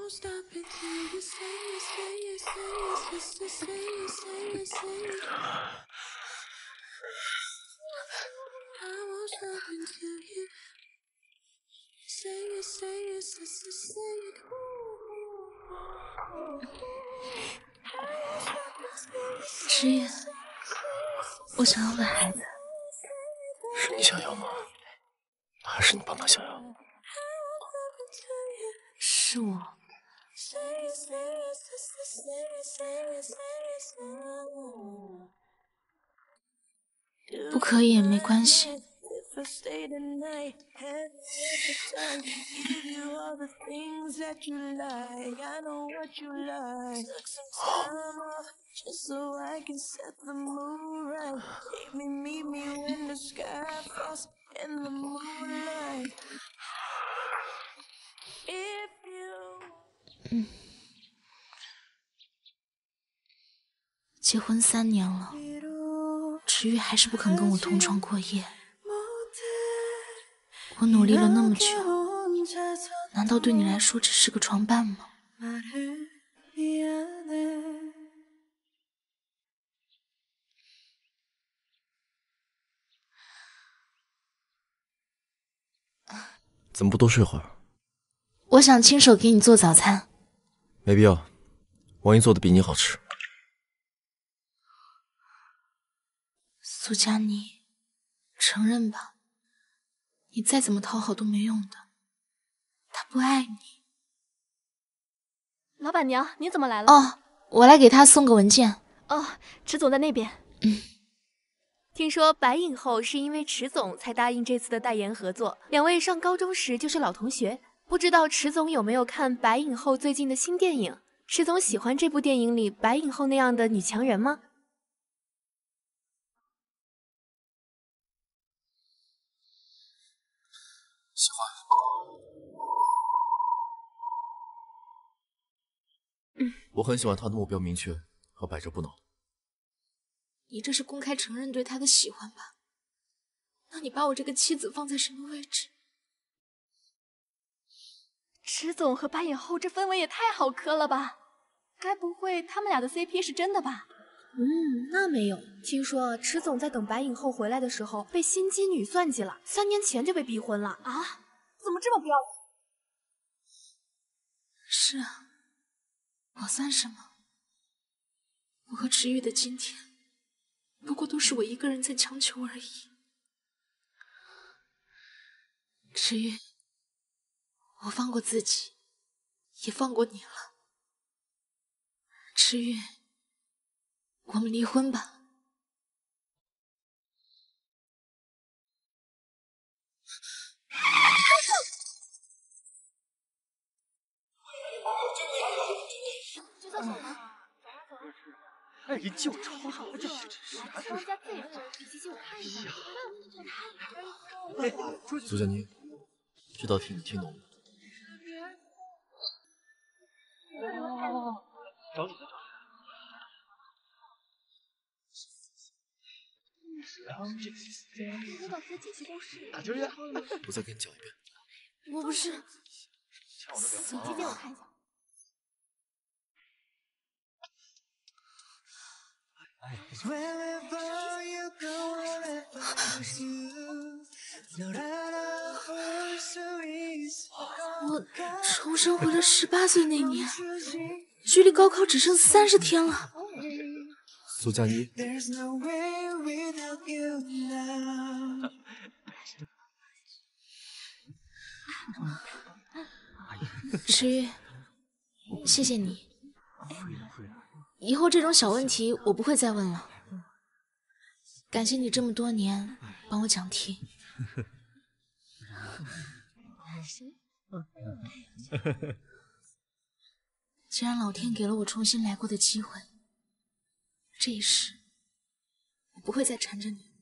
迟野，我想要个孩子。 是你想要吗？还是你爸妈想要？ 是我。不可以也没关系。结婚3年了，池玉还是不肯跟我同床过夜。我努力了那么久，难道对你来说只是个床伴吗？ 怎么不多睡会儿？ 我想亲手给你做早餐。 没必要，王姨做的比你好吃。 苏佳妮，承认吧，你再怎么讨好都没用的，他不爱你。 老板娘，您怎么来了？ 哦，我来给他送个文件。 哦，池总在那边。 听说白影后是因为池总才答应这次的代言合作，两位上高中时就是老同学，不知道池总有没有看白影后最近的新电影？池总喜欢这部电影里白影后那样的女强人吗？ 喜欢。我很喜欢他的目标明确和百折不挠。 你这是公开承认对他的喜欢吧？那你把我这个妻子放在什么位置？ 池总和白影后这氛围也太好磕了吧？该不会他们俩的 CP 是真的吧？ 那没有。听说池总在等白影后回来的时候被心机女算计了，3年前就被逼婚了啊！怎么这么不要脸？ 是啊，我算什么？我和池玉的今天，不过都是我一个人在强求而已。池玉，我放过自己，也放过你了。池玉，我们离婚吧。 哎，就吵吵这商家自己的人比起我看一下。 苏佳妮，这道题你听懂了？ 找你。 我老师解析公式。 打球去。 我再给你讲一遍。 我不是。 手机借我看一下。 我重生回了18岁那年，距离高考只剩30天了。 苏佳妮， 池玉，谢谢你。以后这种小问题我不会再问了。感谢你这么多年帮我讲题。既然老天给了我重新来过的机会，这一世我不会再缠着你。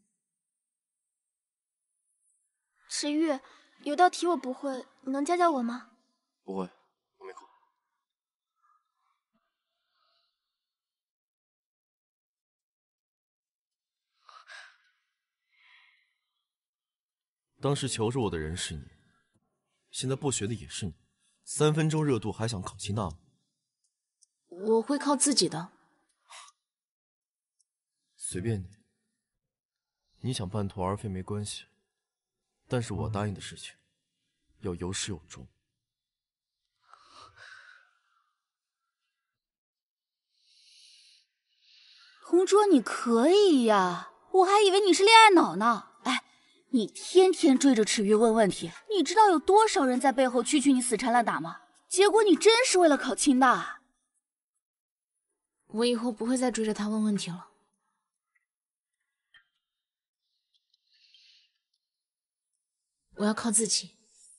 池玉，有道题我不会，你能教教我吗？ 不会，我没空。当时求着我的人是你，现在不学的也是你， 3分钟热度还想考清大吗？ 我会靠自己的。 随便你。你想半途而废没关系，但是我答应的事情要有始有终。 同桌，你可以呀，我还以为你是恋爱脑呢。哎，你天天追着池玉问问题，你知道有多少人在背后蛐你死缠烂打吗？结果你真是为了考清大。 我以后不会再追着他问问题了。我要靠自己。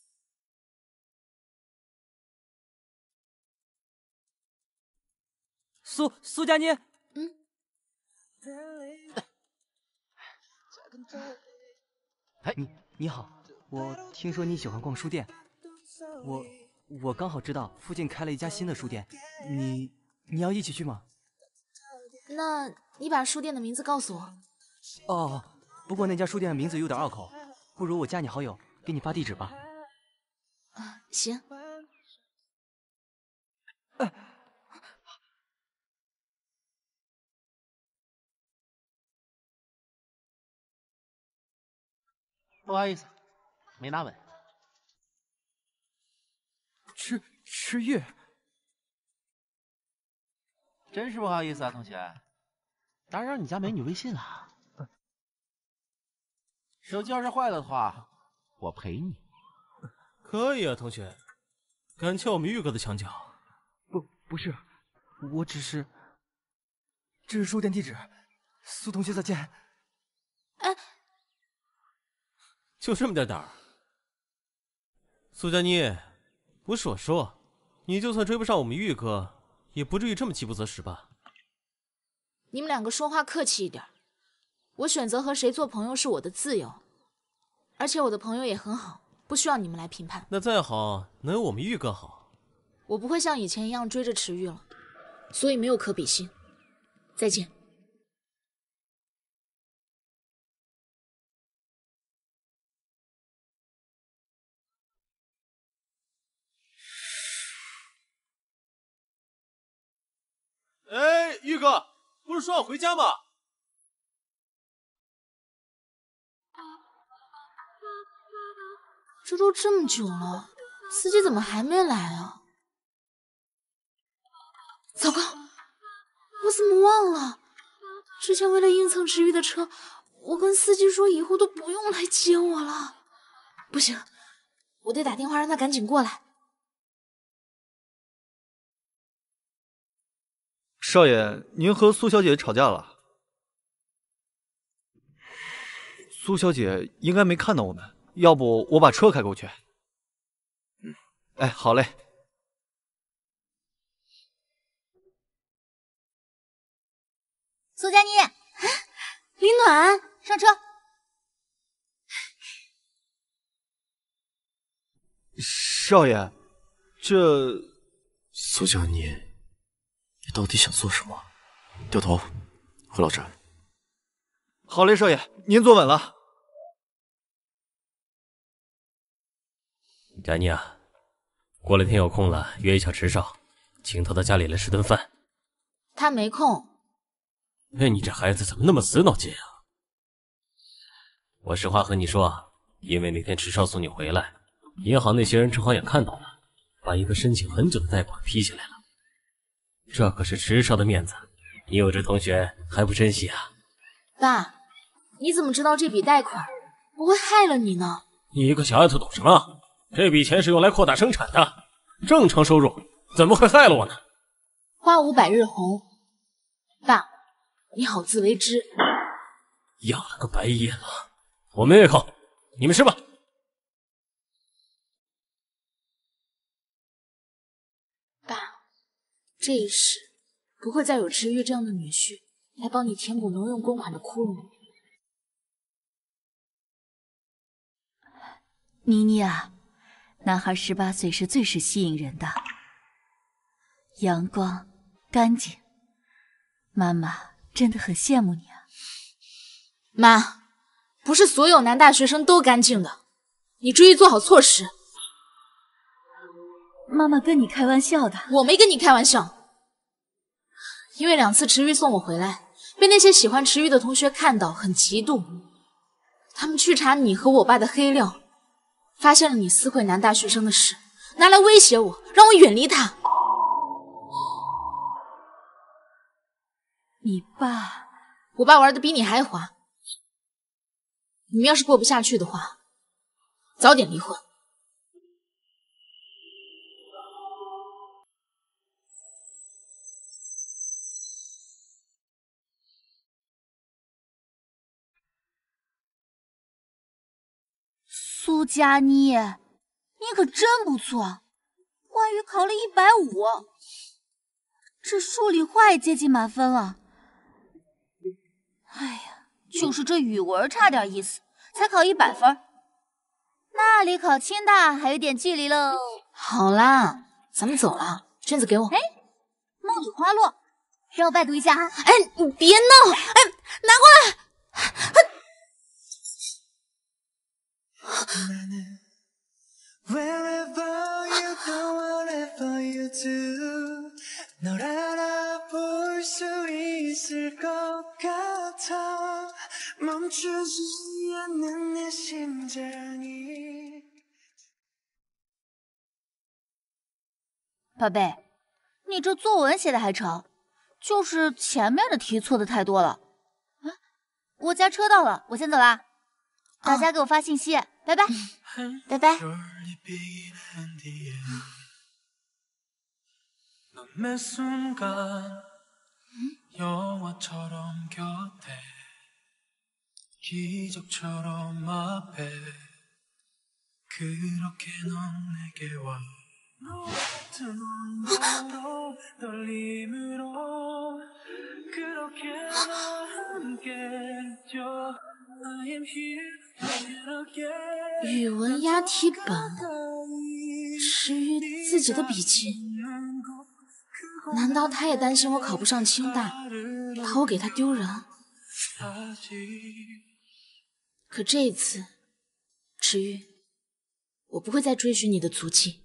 苏佳妮， 哎，你好，我听说你喜欢逛书店，我刚好知道附近开了一家新的书店，你要一起去吗？ 那你把书店的名字告诉我。 哦，不过那家书店的名字有点拗口，不如我加你好友，给你发地址吧。 行。 不好意思，没拿稳。 池玉， 真是不好意思啊，同学，打扰你家美女微信了。手机要是坏了的话，我赔你。 可以啊，同学，敢撬我们玉哥的墙角？ 不是，我只是，这是书店地址，苏同学再见。 哎， 就这么点胆儿？苏佳妮，不是我说，你就算追不上我们玉哥，也不至于这么饥不择食吧？ 你们两个说话客气一点。我选择和谁做朋友是我的自由，而且我的朋友也很好，不需要你们来评判。 那再好，能有我们玉哥好？ 我不会像以前一样追着池玉了，所以没有可比性。再见。 哎，玉哥，不是说要回家吗？ 这都这么久了，司机怎么还没来啊？糟糕，我怎么忘了？之前为了应蹭池玉的车，我跟司机说以后都不用来接我了。不行，我得打电话让他赶紧过来。 少爷，您和苏小姐吵架了？苏小姐应该没看到我们，要不我把车开过去。哎，好嘞。 苏佳妮， 李暖， 上车。 少爷，这…… 苏佳妮，你到底想做什么？掉头，回老宅。 好嘞，少爷，您坐稳了。 佳妮啊，过两天有空了约一下池少，请他到家里来吃顿饭。 他没空。 哎，你这孩子怎么那么死脑筋啊？我实话和你说，因为那天池少送你回来，银行那些人正好也看到了，把一个申请很久的贷款批下来了。这可是池少的面子，你有这同学还不珍惜啊？ 爸，你怎么知道这笔贷款不会害了你呢？ 你一个小丫头懂什么？这笔钱是用来扩大生产的，正常收入怎么会害了我呢？ 花无百日红，爸，你好自为之。 养了个白眼狼，我没胃口，你们吃吧。 爸，这一世不会再有池玉这样的女婿来帮你填补挪用公款的窟窿。 妮妮啊，男孩18岁是最是吸引人的，阳光干净，妈妈真的很羡慕你啊。 妈，不是所有男大学生都干净的，你注意做好措施。 妈妈跟你开玩笑的。 我没跟你开玩笑，因为2次池玉送我回来，被那些喜欢池玉的同学看到，很嫉妒。他们去查你和我爸的黑料，发现了你私会男大学生的事，拿来威胁我，让我远离他。 你爸， 我爸玩的比你还花。你们要是过不下去的话，早点离婚。 苏佳妮，你可真不错，外语考了150，这数理化也接近满分了。哎呀，就是这语文差点意思，才考100分，那离考清大还有点距离喽。 好啦，咱们走了，卷子给我。 哎，梦里花落，让我拜读一下啊。 哎，你别闹！哎，拿过来。 宝贝，你这作文写的还成，就是前面的题错的太多了。啊，我家车到了，我先走啦。大家给我发信息，拜拜， 拜拜。语文押题本，池玉自己的笔记，难道他也担心我考不上清大，怕我给他丢人？可这一次，池玉，我不会再追寻你的足迹。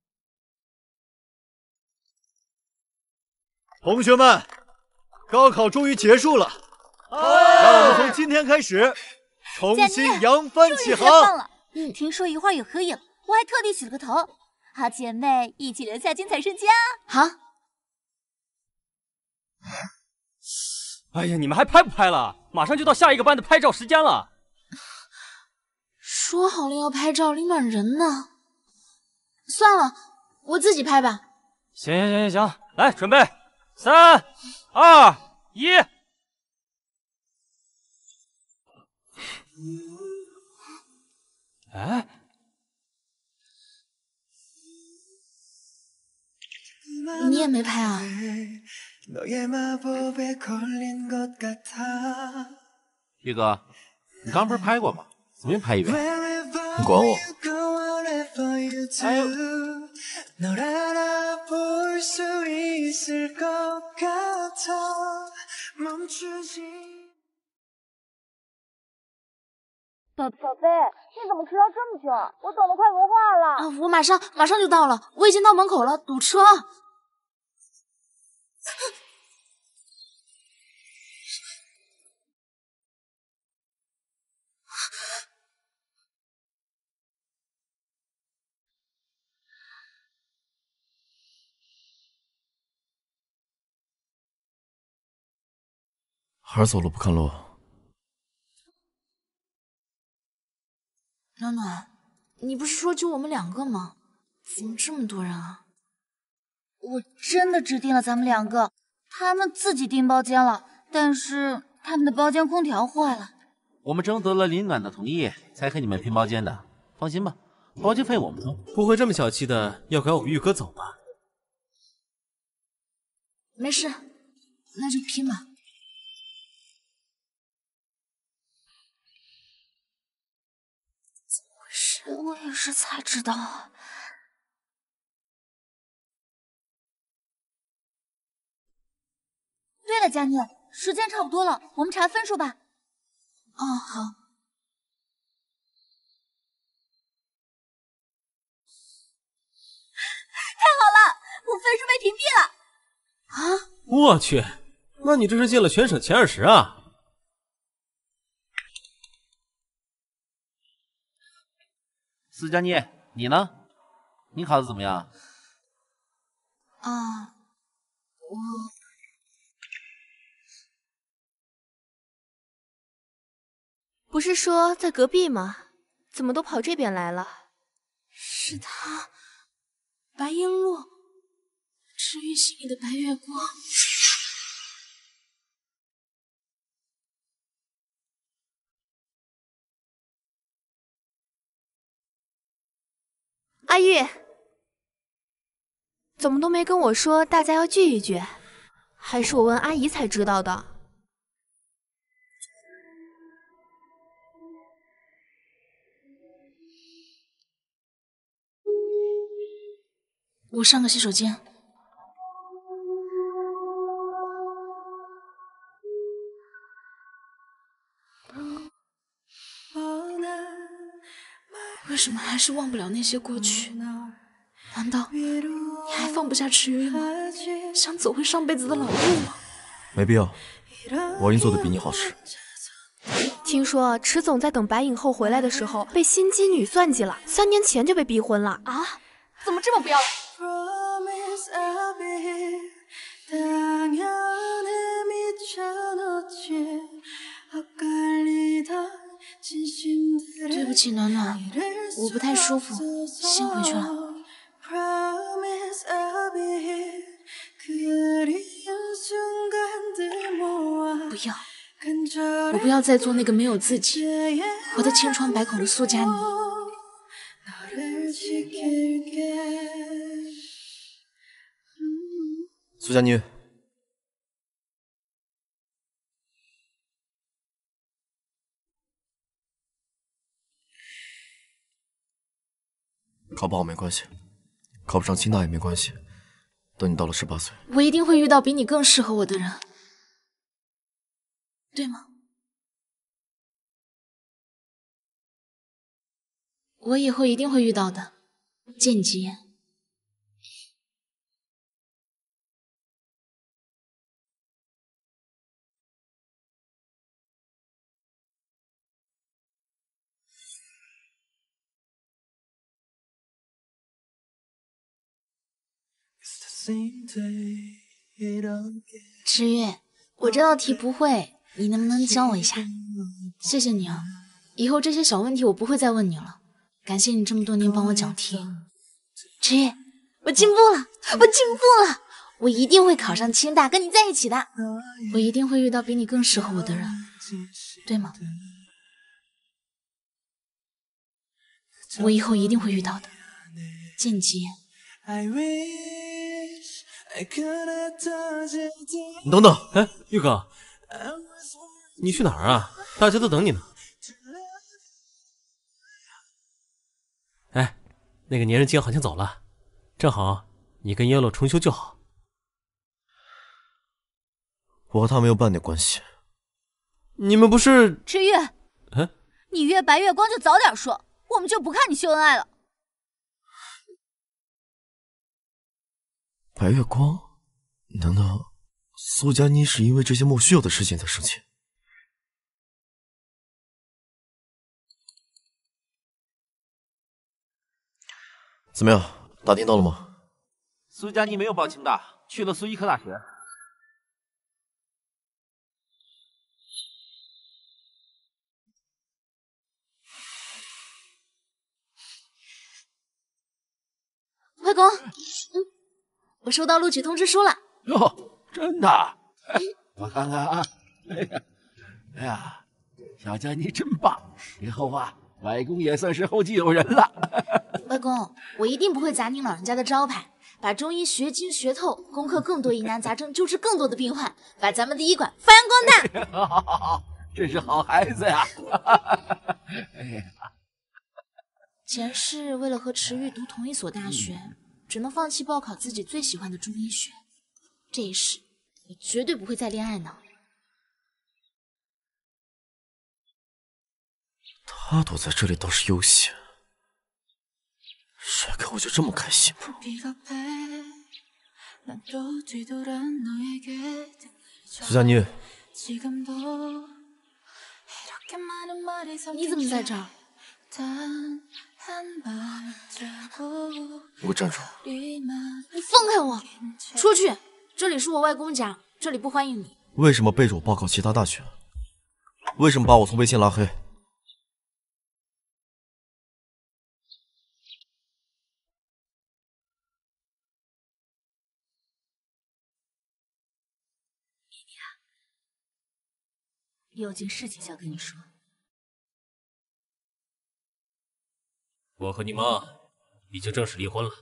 同学们，高考终于结束了，让我们从今天开始重新扬帆起航。 听说一会儿有合影，我还特地洗了个头，好姐妹一起留下精彩瞬间啊！ 好。 哎呀，你们还拍不拍了？马上就到下一个班的拍照时间了。 说好了要拍照领暖人呢，算了，我自己拍吧。 行，来准备，3、2、1。哎， 你也没拍啊？ 玉哥，你刚不是拍过吗？怎么又拍一遍？ 你管我？ 哎呦！ 宝贝，你怎么迟到这么久？我等得快融化了。 啊，我马上就到了，我已经到门口了，堵车。 还是走路不看路。 暖暖，你不是说就我们2个吗？怎么这么多人啊？ 我真的只订了咱们2个，他们自己订包间了，但是他们的包间空调坏了。 我们征得了林暖的同意，才和你们拼包间的。放心吧，包间费我们出。 不会这么小气的要赶我们玉哥走吧？ 没事，那就拼吧。 我也是才知道啊。对了，佳妮，时间差不多了，我们查分数吧。 哦，好。 好了，我分数被屏蔽了。 啊！ 我去，那你这是进了全省前20啊！ 斯嘉妮，你呢？你考的怎么样？ 啊， 不是说在隔壁吗？怎么都跑这边来了？ 是他，白璎珞，治愈心里的白月光。 阿玉，怎么都没跟我说大家要聚一聚？还是我问阿姨才知道的。 我上个洗手间。为什么还是忘不了那些过去？难道你还放不下池月吗？想走回上辈子的老路吗？ 没必要，我已经做的比你好事。 听说池总在等白影后回来的时候被心机女算计了，3年前就被逼婚了啊！怎么这么不要脸？ 对不起，暖暖，我不太舒服，先回去了。不要，我不要再做那个没有自己、活得千疮百孔的苏佳妮。 苏佳妮，考不好没关系，考不上清大也没关系。等你到了18岁， 我一定会遇到比你更适合我的人，对吗？我以后一定会遇到的，见你吉言。池月，我这道题不会，你能不能教我一下？谢谢你啊，以后这些小问题我不会再问你了。感谢你这么多年帮我讲题。池月，我进步了，我进步了，我一定会考上清大，跟你在一起的。我一定会遇到比你更适合我的人，对吗？我以后一定会遇到的，见吉言。 你等等， 哎，玉哥，你去哪儿啊？大家都等你呢。哎，那个粘人精好像走了，正好你跟 Yellow 重修旧好。 我和他没有半点关系。 你们不是？ 池月，你约白月光就早点说，我们就不看你秀恩爱了。 白月光？难道苏佳妮是因为这些莫须有的事情才生气？怎么样，打听到了吗？ 苏佳妮没有报清大，去了苏医科大学。 外公，我收到录取通知书了。 哟，真的？我看看啊。哎呀，小佳妮真棒！以后啊，外公也算是后继有人了。 外公，我一定不会砸您老人家的招牌，把中医学精学透，攻克更多疑难杂症，救治更多的病患，把咱们的医馆发扬光大。好，真是好孩子呀！哎呀， 前世为了和池玉读同一所大学，只能放弃报考自己最喜欢的中医学。这一世，我绝对不会再恋爱脑。 他躲在这里倒是悠闲。 甩开我就这么开心吗？苏佳妮， 你怎么在这儿？ 给我站住！ 你放开我！出去！这里是我外公家，这里不欢迎你。 为什么背着我报考其他大学？为什么把我从微信拉黑？ 有件事情想跟你说。 我和你妈已经正式离婚了。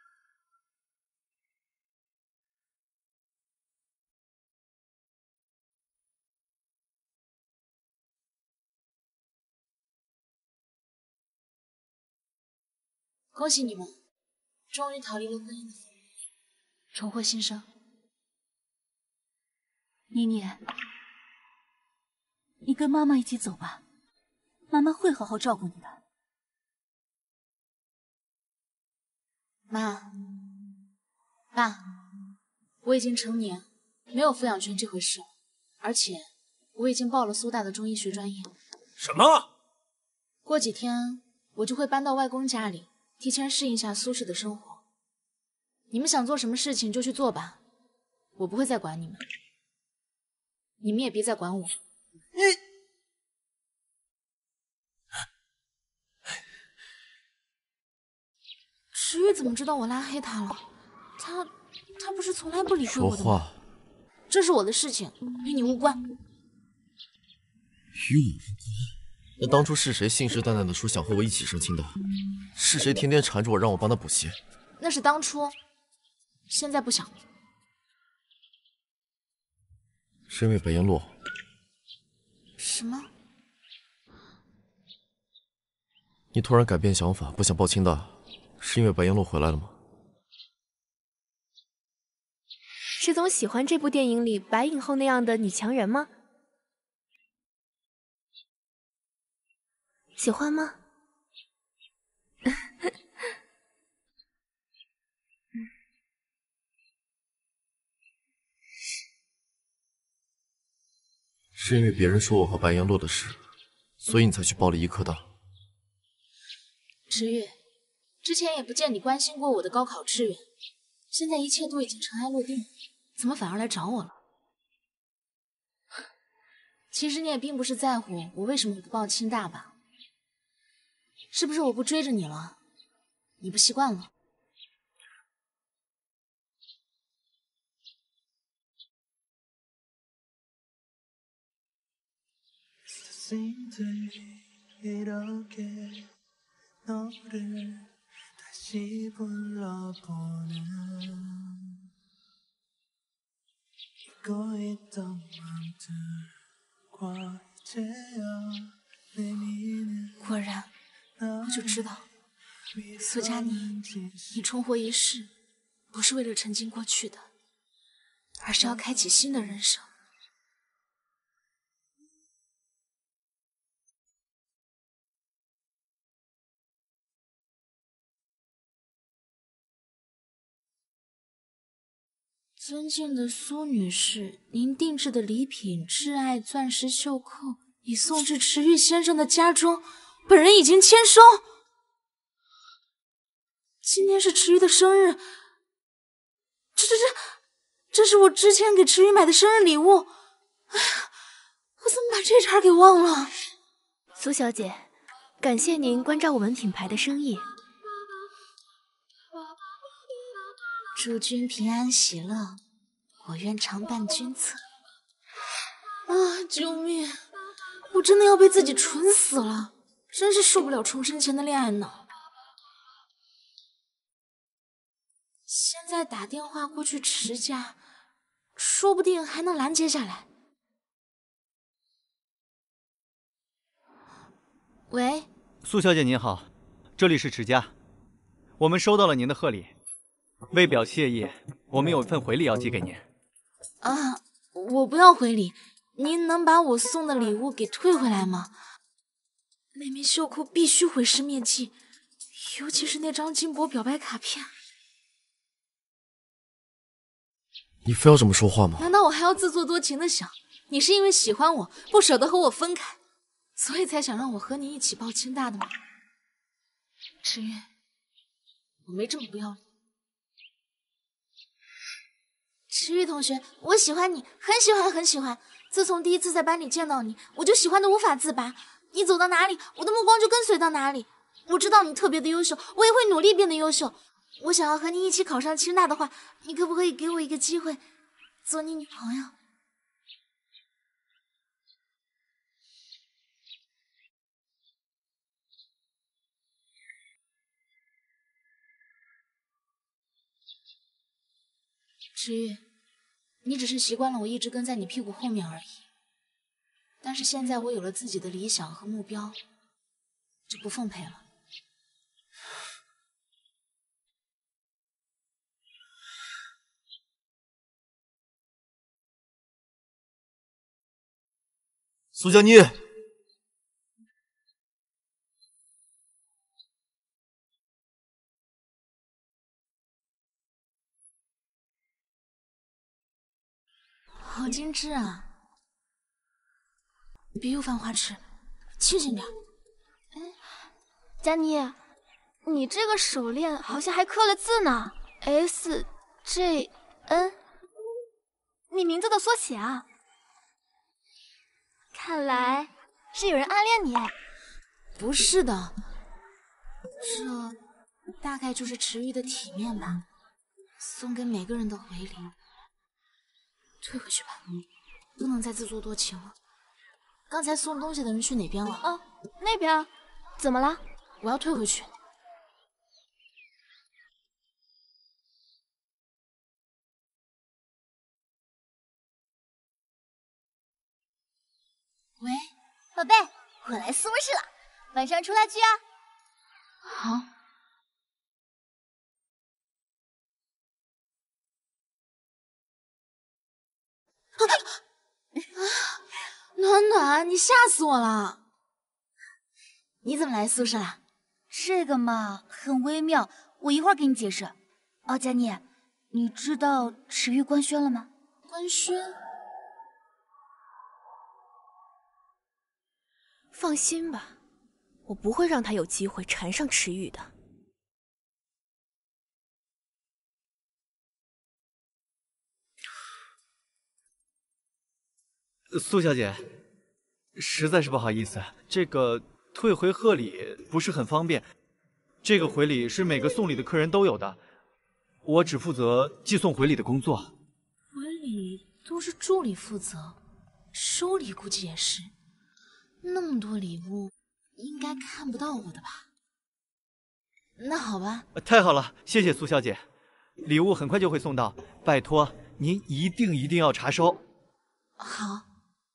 恭喜你们，终于逃离了婚姻的封印，重获新生。 妮妮，你跟妈妈一起走吧，妈妈会好好照顾你的。 妈，爸，我已经成年，没有抚养权这回事了，而且我已经报了苏大的中医学专业。 什么？ 过几天我就会搬到外公家里，提前适应一下苏氏的生活。你们想做什么事情就去做吧，我不会再管你们，你们也别再管我。池玉怎么知道我拉黑他了？他不是从来不理会我的吗？ 说话。 这是我的事情，与你无关。 与我无关？那当初是谁信誓旦旦的说想和我一起升亲的？是谁天天缠着我让我帮他补习？ 那是当初，现在不想了。 是因为白岩洛？ 什么？ 你突然改变想法，不想报清大，是因为白岩洛回来了吗？ 石总喜欢这部电影里白影后那样的女强人吗？喜欢吗？ 是因为别人说我和白岩洛的事，所以你才去报了医科大。 池玉，之前也不见你关心过我的高考志愿，现在一切都已经尘埃落定了，怎么反而来找我了？其实你也并不是在乎我为什么不报清大吧？是不是我不追着你了，你不习惯了？果然，我就知道，苏佳妮，你重活一世，不是为了沉浸过去的，而是要开启新的人生。尊敬的苏女士，您定制的礼品挚爱钻石袖扣已送至池玉先生的家中，本人已经签收。今天是池玉的生日，这是我之前给池玉买的生日礼物。哎呀，我怎么把这茬给忘了？ 苏小姐，感谢您关照我们品牌的生意。 祝君平安喜乐，我愿常伴君侧。啊！救命！我真的要被自己蠢死了，真是受不了重生前的恋爱脑。现在打电话过去池家，说不定还能拦截下来。喂， 苏小姐您好，这里是池家，我们收到了您的贺礼。为表谢意，我们有一份回礼要寄给您。 啊，我不要回礼，您能把我送的礼物给退回来吗？那枚袖扣必须毁尸灭迹， 尤其是那张金箔表白卡片。 你非要这么说话吗？ 难道我还要自作多情的想，你是因为喜欢我，不舍得和我分开，所以才想让我和你一起抱清大的吗？池月，我没这么不要脸。池月同学，我喜欢你，很喜欢，很喜欢。自从第一次在班里见到你，我就喜欢的无法自拔。你走到哪里，我的目光就跟随到哪里。我知道你特别的优秀，我也会努力变得优秀。我想要和你一起考上清大的话，你可不可以给我一个机会，做你女朋友？池玉，你只是习惯了我一直跟在你屁股后面而已。但是现在我有了自己的理想和目标，就不奉陪了。 苏佳妮， 好精致啊！别又犯花痴，清醒点。 佳妮，你这个手链好像还刻了字呢 ，SJN， 你名字的缩写啊！看来是有人暗恋你。 不是的，这大概就是池玉的体面吧，送给每个人的回礼。退回去吧，不能再自作多情了。刚才送东西的人去哪边了？ 哦，那边。怎么了？ 我要退回去。喂， 宝贝，我来苏氏了，晚上出来聚啊。 好。暖暖，你吓死我了！你怎么来宿舍啦？ 这个嘛，很微妙，我一会儿给你解释。哦，佳妮，你知道池玉官宣了吗？ 官宣？ 放心吧，我不会让他有机会缠上池玉的。 苏小姐，实在是不好意思，这个退回贺礼不是很方便。这个回礼是每个送礼的客人都有的，我只负责寄送回礼的工作。 回礼都是助理负责，收礼估计也是。那么多礼物，应该看不到我的吧？那好吧。 太好了，谢谢苏小姐，礼物很快就会送到，拜托您一定要查收。 好。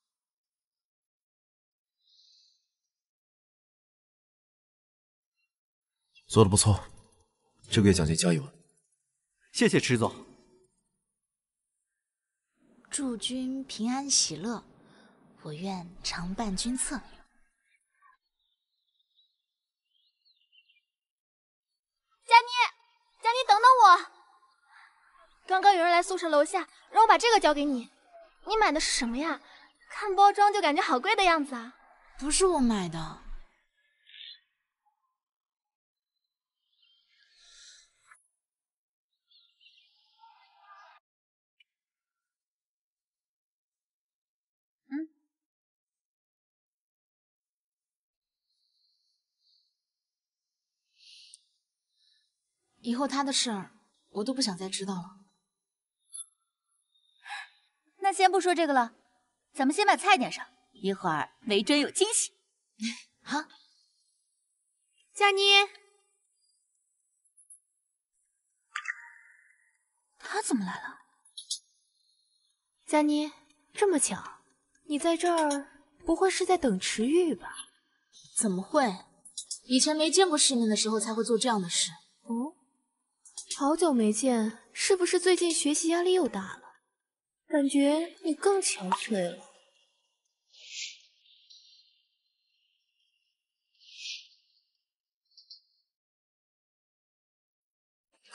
做得不错，这个月奖金加1万。 谢谢池总。 祝君平安喜乐，我愿常伴君侧。 佳妮，等等我！刚刚有人来宿舍楼下，让我把这个交给你。你买的是什么呀？看包装就感觉好贵的样子啊！ 不是我买的。以后他的事儿，我都不想再知道了。 那先不说这个了，咱们先把菜点上，一会儿没准有惊喜。 好， 佳妮， 他怎么来了？ 佳妮，这么巧，你在这儿，不会是在等池玉吧？ 怎么会？以前没见过世面的时候才会做这样的事。 哦，好久没见，是不是最近学习压力又大了？感觉你更憔悴了。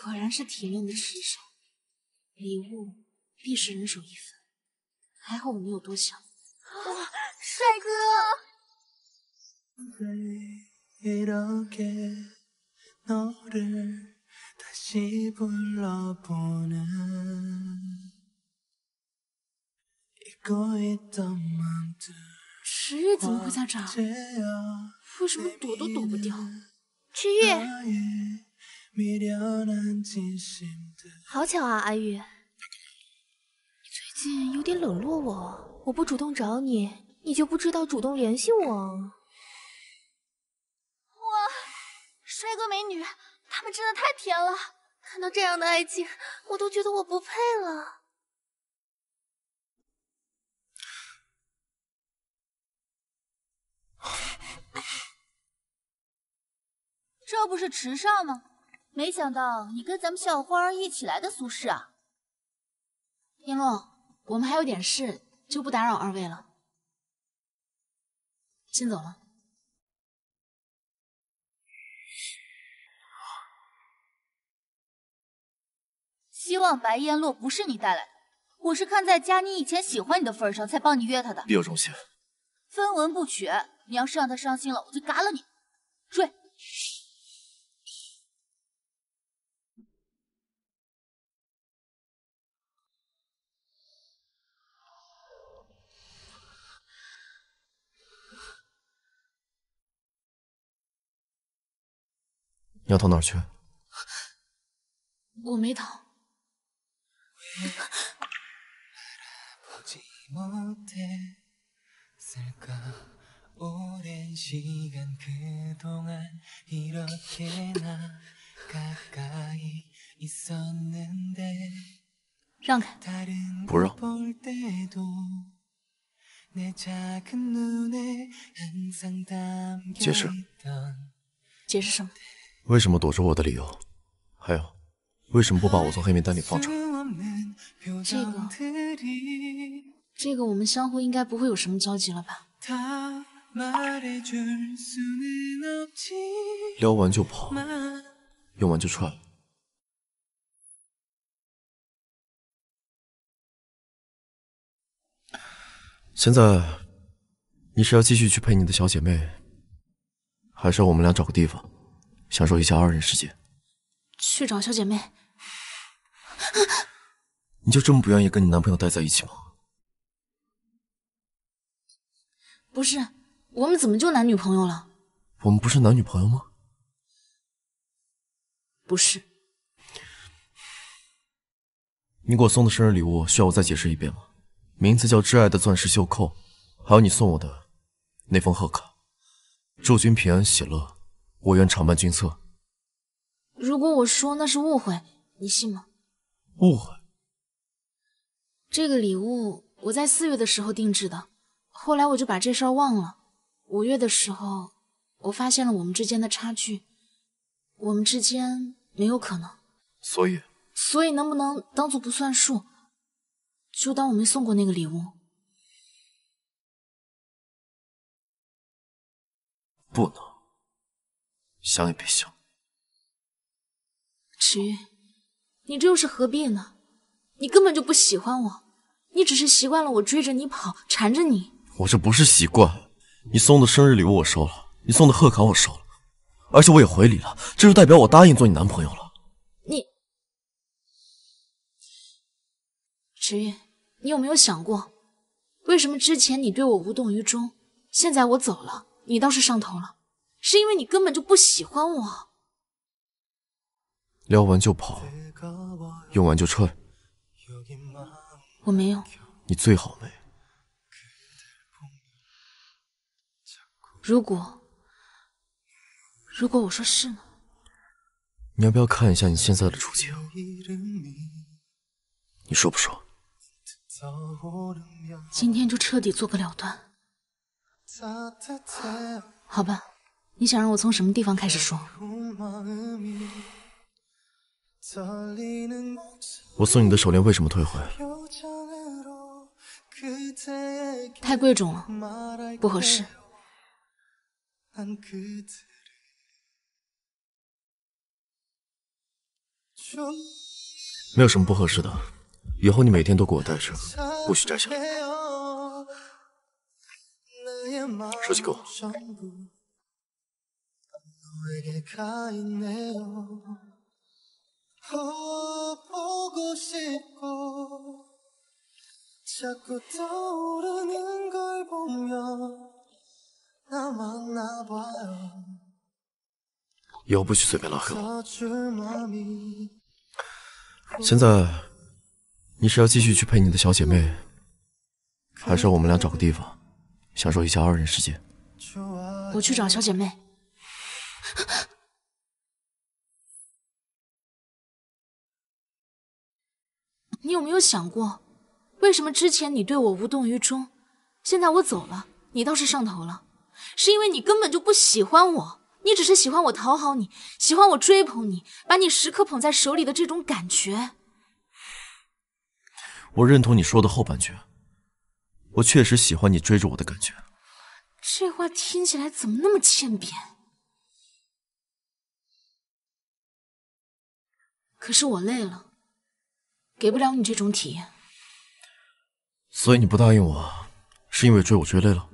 果然是体面的池少，礼物必是人手一份。还好我没有多想。 哇，帅哥！ 池月怎么会在这儿？为什么躲都躲不掉？ 池月， 好巧啊，阿玉，最近有点冷落我，我不主动找你，你就不知道主动联系我。 哇，帅哥美女，他们真的太甜了！ 看到这样的爱情，我都觉得我不配了。 这不是池少吗？没想到你跟咱们校花一起来的苏氏啊！ 璎珞，我们还有点事，就不打扰二位了，先走了。 希望白燕洛不是你带来的，我是看在佳妮以前喜欢你的份上才帮你约她的。 别有重谢。 分文不取，你要是让她伤心了，我就嘎了你。追！ 你要逃哪儿去？ 我没逃。让开！ 不让。解释。 解释什么？ 为什么躲着我的理由？还有，为什么不把我从黑名单里放出来？ 这个我们相互应该不会有什么交集了吧？ 撩完就跑，用完就踹。现在，你是要继续去陪你的小姐妹，还是要我们俩找个地方？ 享受一下二人世界， 去找小姐妹。 你就这么不愿意跟你男朋友待在一起吗？ 不是，我们怎么就男女朋友了？ 我们不是男女朋友吗？ 不是。 你给我送的生日礼物需要我再解释一遍吗？名字叫挚爱的钻石袖扣，还有你送我的那封贺卡，祝君平安喜乐。 我愿常伴君侧。 如果我说那是误会，你信吗？ 误会。 这个礼物我在4月的时候定制的，后来我就把这事儿忘了。5月的时候，我发现了我们之间的差距，我们之间没有可能。 所以能不能当做不算数，就当我没送过那个礼物？ 不能。 想也别想， 池月，你这又是何必呢？你根本就不喜欢我，你只是习惯了我追着你跑，缠着你。 我这不是习惯，你送的生日礼物我收了，你送的贺卡我收了，而且我也回礼了，这就代表我答应做你男朋友了。 你，池月，你有没有想过，为什么之前你对我无动于衷，现在我走了，你倒是上头了？ 是因为你根本就不喜欢我， 撩完就跑，用完就踹。 我没有， 你最好没。 如果我说是呢？ 你要不要看一下你现在的处境？你说不说？ 今天就彻底做个了断，好吧？ 你想让我从什么地方开始说？ 我送你的手链为什么退回？ 太贵重了，不合适。 没有什么不合适的，以后你每天都给我带着，不许摘下来。手机给我。以后不许随便拉黑我。现在你是要继续去陪你的小姐妹，还是要我们俩找个地方享受一下二人世界？ 我去找小姐妹。你有没有想过，为什么之前你对我无动于衷，现在我走了，你倒是上头了？是因为你根本就不喜欢我，你只是喜欢我讨好你，喜欢我追捧你，把你时刻捧在手里的这种感觉。 我认同你说的后半句，我确实喜欢你追着我的感觉。 这话听起来怎么那么欠扁？可是我累了，给不了你这种体验。 所以你不答应我，是因为追我追累了？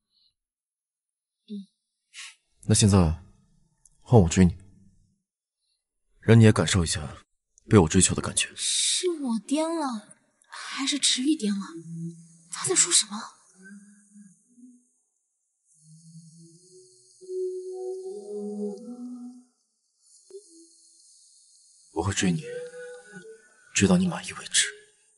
那现在换我追你，让你也感受一下被我追求的感觉。 是我颠了，还是池玉颠了？他在说什么？ 我会追你，追到你满意为止。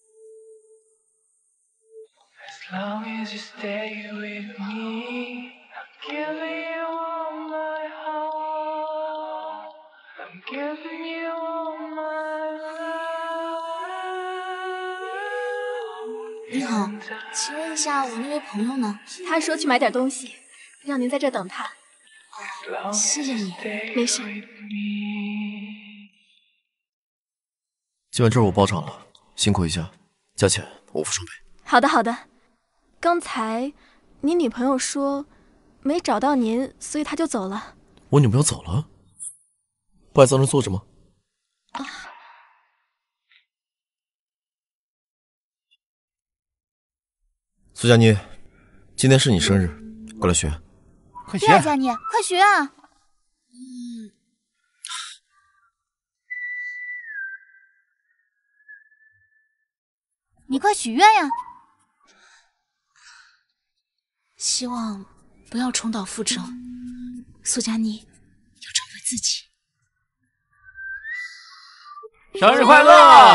你好，请问一下，我那位朋友呢？ 他说去买点东西，让您在这等他。 哦，谢谢你。 没事。 今晚这儿我包场了，辛苦一下，价钱我付双倍。 好的，好的。刚才你女朋友说没找到您，所以她就走了。 我女朋友走了？不还在那坐着吗？ 啊。 苏佳妮，今天是你生日，过来学。 快学！ 对啊，佳妮，快学啊！你快许愿呀！ 希望不要重蹈覆辙，苏佳妮要成为自己。 生日快乐！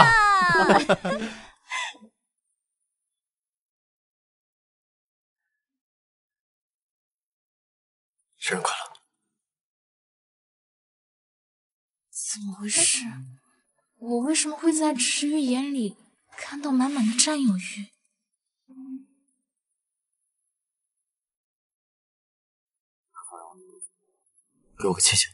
生日快乐！ 怎么回事？我为什么会在池玉眼里看到满满的占有欲？ 给我个亲亲。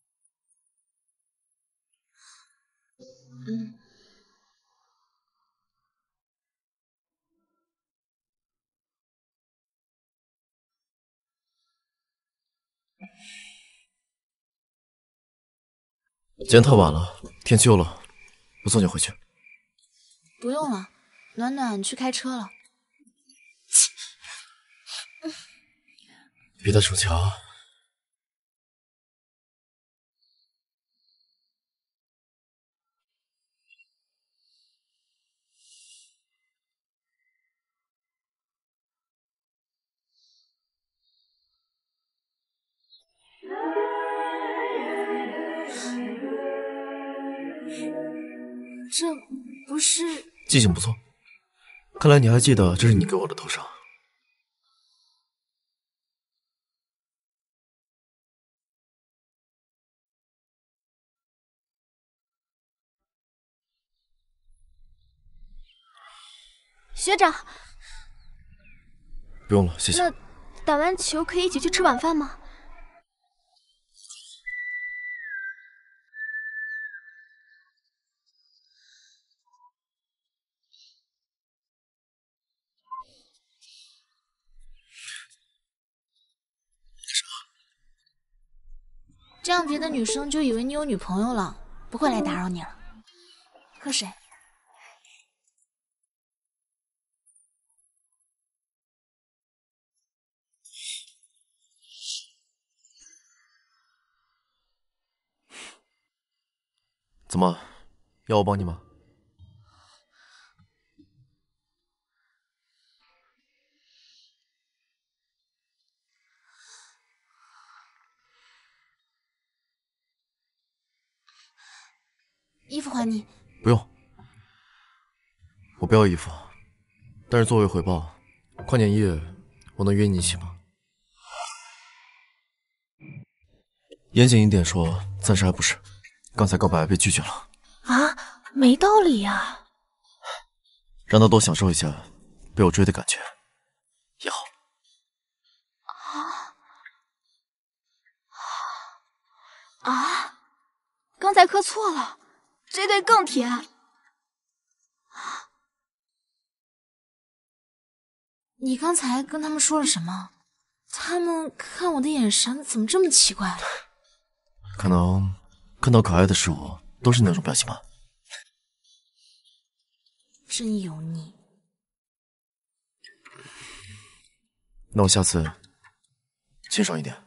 今天太晚了，天气又冷，我送你回去。 不用了，暖暖去开车了。 别再逞强。 这不是…… 记性不错，看来你还记得这是你给我的头上。 学长， 不用了，谢谢。 那打完球可以一起去吃晚饭吗？ 这样别的女生就以为你有女朋友了，不会来打扰你了。 喝水。 怎么，要我帮你吗？ 衣服还你。 不用，我不要衣服。但是作为回报，跨年夜我能约你一起吗？严谨一点说，暂时还不是。刚才告白被拒绝了。 啊，没道理呀！ 让他多享受一下被我追的感觉也好。 啊！刚才喝错了，这对更甜。 你刚才跟他们说了什么？他们看我的眼神怎么这么奇怪？ 可能看到可爱的事物都是那种表情吧。 真油腻。 那我下次清爽一点。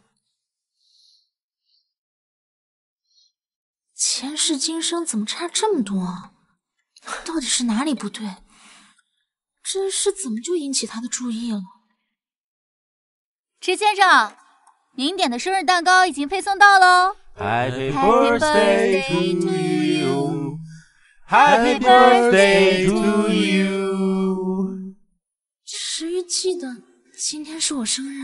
前世今生怎么差这么多啊？到底是哪里不对？这事怎么就引起他的注意了？ 池先生，您点的生日蛋糕已经配送到喽。 Happy birthday to you. Happy birthday to you. 池鱼记得今天是我生日。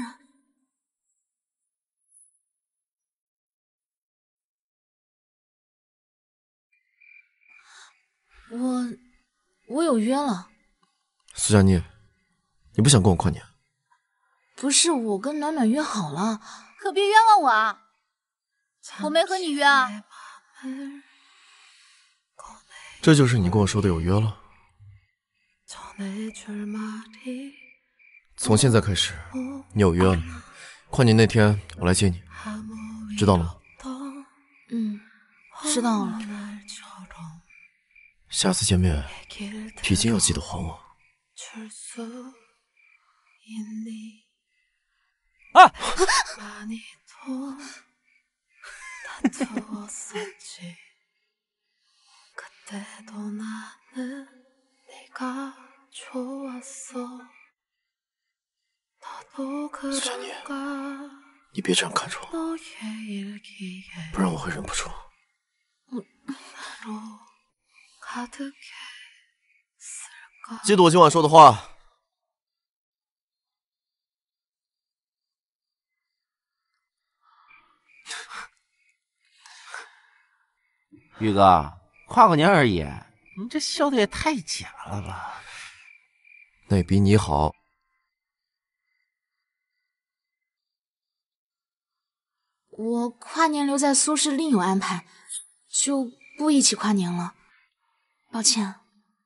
我有约了。 苏佳妮，你不想跟我跨年？ 不是，我跟暖暖约好了。 可别冤枉我啊！我没和你约啊。 这就是你跟我说的有约了？从现在开始，你有约了。跨年那天我来接你，知道了吗？ 嗯，知道了。 下次见面，皮筋要记得还我。 啊！ 苏佳妮，你别这样看着我，不然我会忍不住。记得我今晚说的话。 玉哥，跨个年而已，你这笑的也太假了吧？ 那也比你好。 我跨年留在苏氏另有安排，就不一起跨年了，抱歉。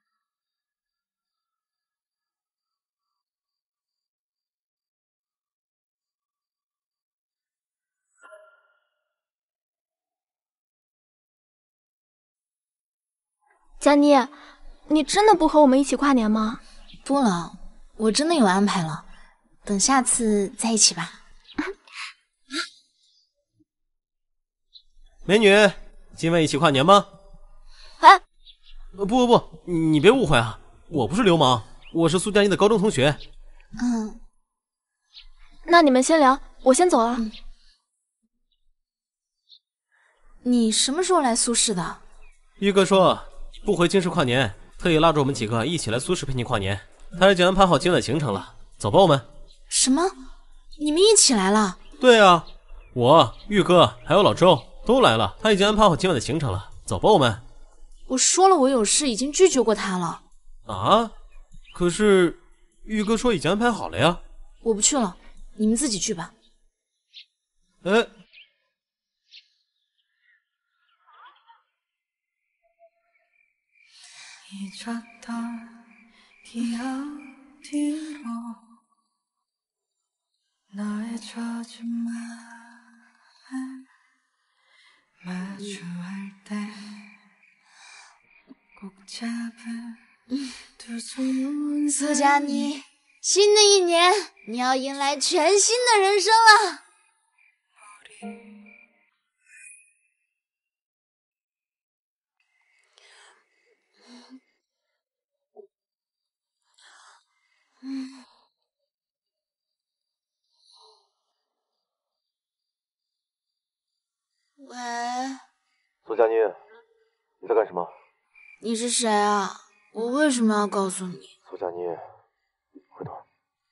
佳妮，你真的不和我们一起跨年吗？ 不了，我真的有安排了，等下次在一起吧。 美女，今晚一起跨年吗？ 哎， 不，你别误会啊，我不是流氓，我是苏佳妮的高中同学。 嗯， 那你们先聊，我先走了。 你什么时候来苏氏的？ 玉哥说不回京市跨年，特意拉着我们几个一起来苏氏陪你跨年。他已经安排好今晚的行程了，走吧，我们。 什么？你们一起来了？ 对啊，我、玉哥还有老周都来了，他已经安排好今晚的行程了，走吧，我们。 我说了我有事，已经拒绝过他了。 啊？可是玉哥说已经安排好了呀。 我不去了，你们自己去吧。 哎。 苏佳妮，新的一年你要迎来全新的人生了。喂， 苏佳妮，你在干什么？ 你是谁啊？我为什么要告诉你？ 苏佳妮，回头。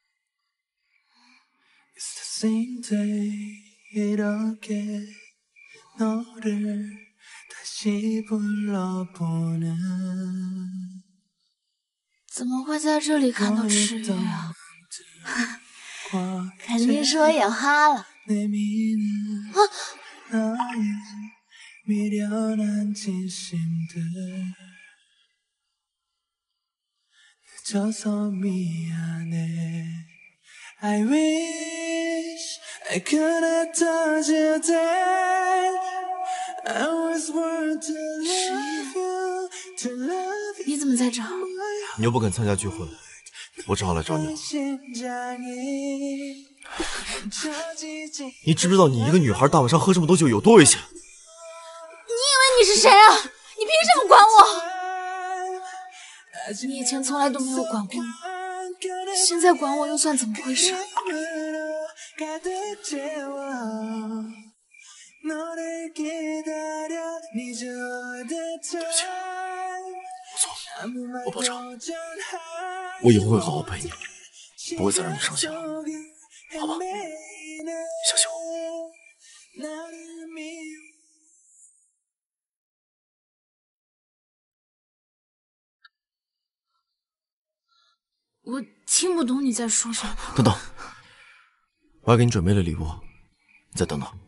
怎么会在这里看到赤月啊？肯定是我眼花了。 I wish I could have told you that I was born to love you, to love you. 你怎么在这儿？ 你又不肯参加聚会，我只好来找你了。你知不知道你一个女孩大晚上喝这么多酒有多危险？ 你以为你是谁啊？你凭什么管我？你以前从来都没有管过我，现在管我又算怎么回事？ 对不起，我错了，我保证，我以后会好好陪你，不会再让你伤心了，好吧？相信我。 我听不懂你在说什么。 等等，我还给你准备了礼物，你再等等。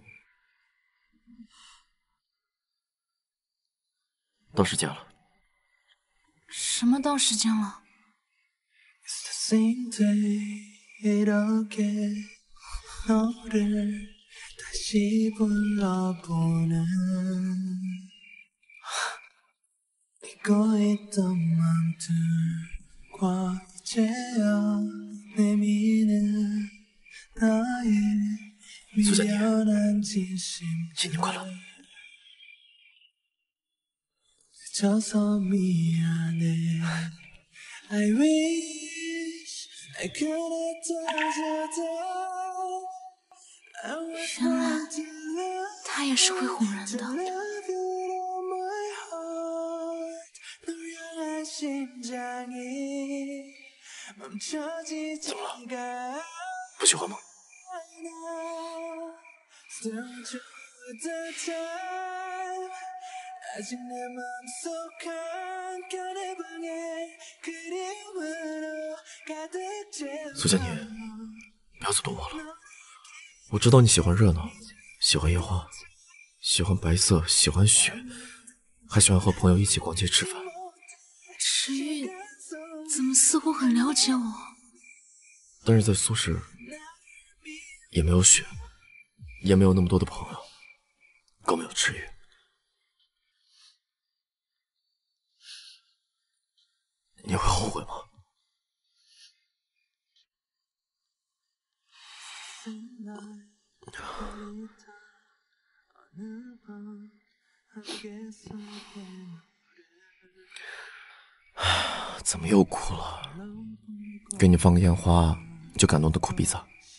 到时间了。 什么到时间了？ 苏佳妮，新年快乐！ 原来他也是会哄人的。 怎么了？不喜欢吗？ 苏佳妮，不要再躲我了。我知道你喜欢热闹，喜欢烟花，喜欢白色，喜欢雪，还喜欢和朋友一起逛街吃饭。 池玉怎么似乎很了解我？ 但是在苏氏，也没有雪，也没有那么多的朋友，更没有池玉。你会后悔吗？ 怎么又哭了？给你放个烟花，你就感动的哭鼻子？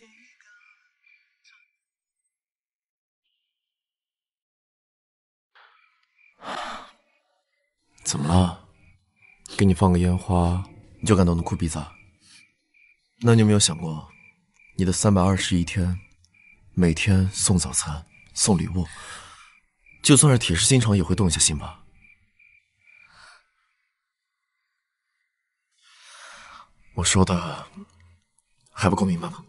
怎么了？给你放个烟花，你就感动的哭鼻子？那你有没有想过，你的321天，每天送早餐、送礼物，就算是铁石心肠也会动一下心吧？ 我说的还不够明白吗？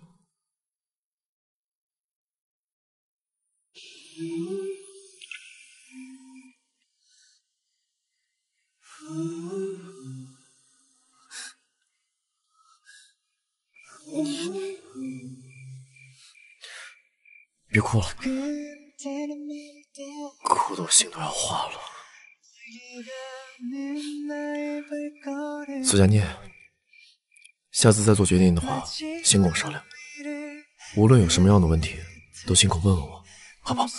别哭了，哭得我心都要化了。 苏佳妮，下次再做决定的话，先跟我商量。无论有什么样的问题，都尽管问问我，好不好？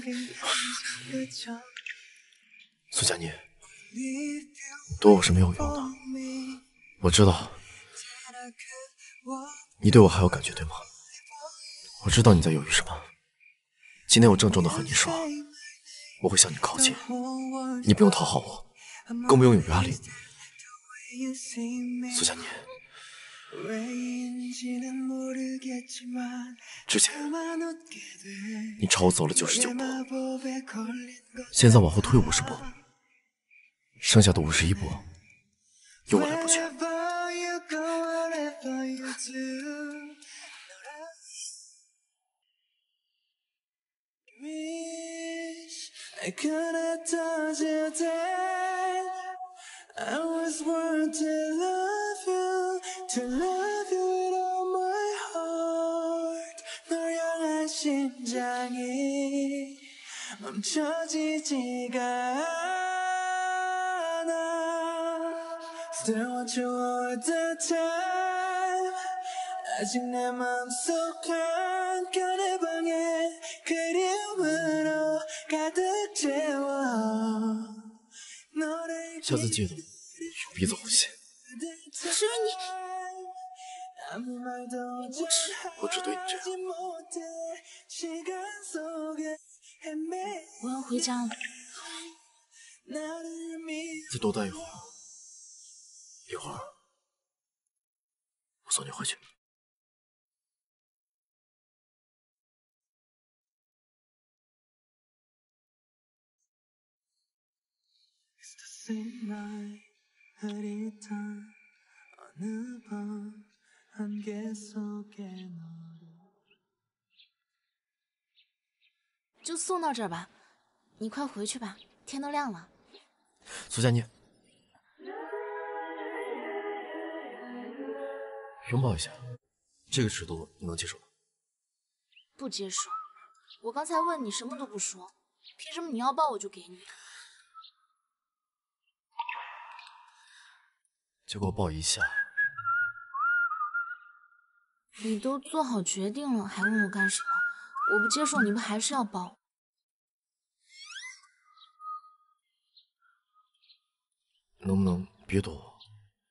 苏佳妮，躲我是没有用的。我知道，你对我还有感觉，对吗？我知道你在犹豫什么。今天我郑重的和你说，我会向你靠近，你不用讨好我，更不用有压力。苏佳妮，之前你朝我走了99步，现在往后退50步，剩下的51步由我来补全。 I could have told you that I was born to love you with all my heart. 널 향한 심장이 멈춰지지가 않아. Still want you all the time. 아직 내 맘속 한켠의 방에 그리움으로 가득 채워. 下次记得用鼻子呼吸。 至于你， 我只对你这样。 我要回家了。 再多待一会儿，一会儿我送你回去。 就送到这儿吧，你快回去吧，天都亮了。 苏佳妮，拥抱一下，这个尺度你能接受吗？ 不接受。我刚才问你什么都不说，凭什么你要抱我就给你？ 就给我抱一下。 你都做好决定了，还问我干什么？我不接受，你不还是要抱？ 能不能别躲我？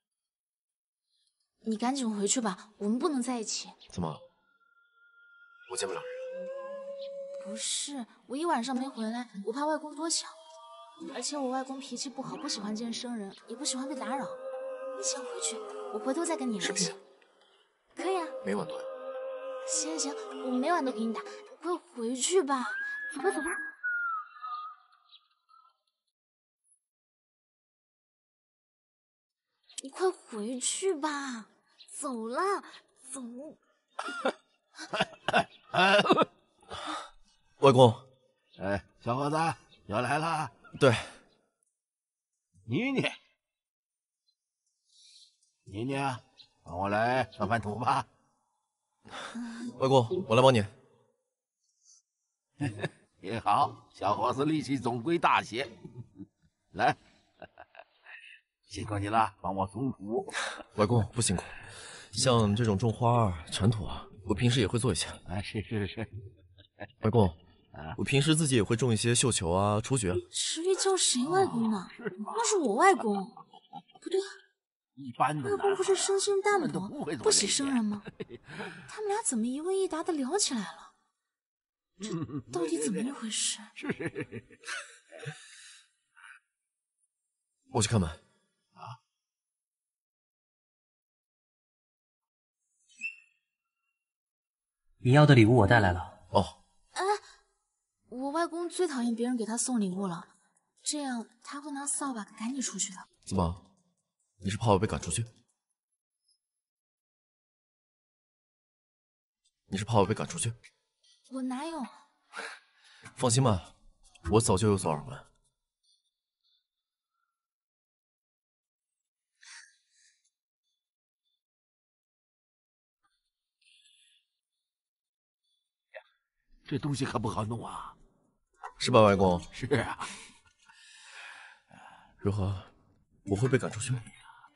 你赶紧回去吧，我们不能在一起。 怎么？我见不了人？ 不是，我一晚上没回来，我怕外公多想。而且我外公脾气不好，不喜欢见生人，也不喜欢被打扰。你先回去，我回头再跟你联系。可以啊， 每晚都有。 行行，我每晚都给你打。快回去吧，走吧走吧。你快回去吧，走了，走。 外公， 哎，小伙子又来了。 对， 妮妮，妮妮，帮我来翻翻土吧。 外公，我来帮你。 也好，小伙子力气总归大些。来，辛苦你了，帮我松土。 外公不辛苦，像这种种花、铲土啊，我平时也会做一下。 哎，是。 外公，我平时自己也会种一些绣球啊、雏菊。 池玉叫谁外公呢？那是我外公。不对， 一般的外公不是生性淡薄，不喜生人吗？ 人。 他们俩怎么一问一答的聊起来了？这到底怎么一回事？ 是。 我去开门。 啊。 你要的礼物我带来了。 哦。 哎，我外公最讨厌别人给他送礼物了，这样他会拿扫把赶你出去的。 怎么？你是怕我被赶出去？你是怕我被赶出去？ 我哪有？ 放心吧，我早就有所耳闻。 这东西可不好弄啊， 是吧，外公？ 是啊。 如何？ 我会被赶出去吗？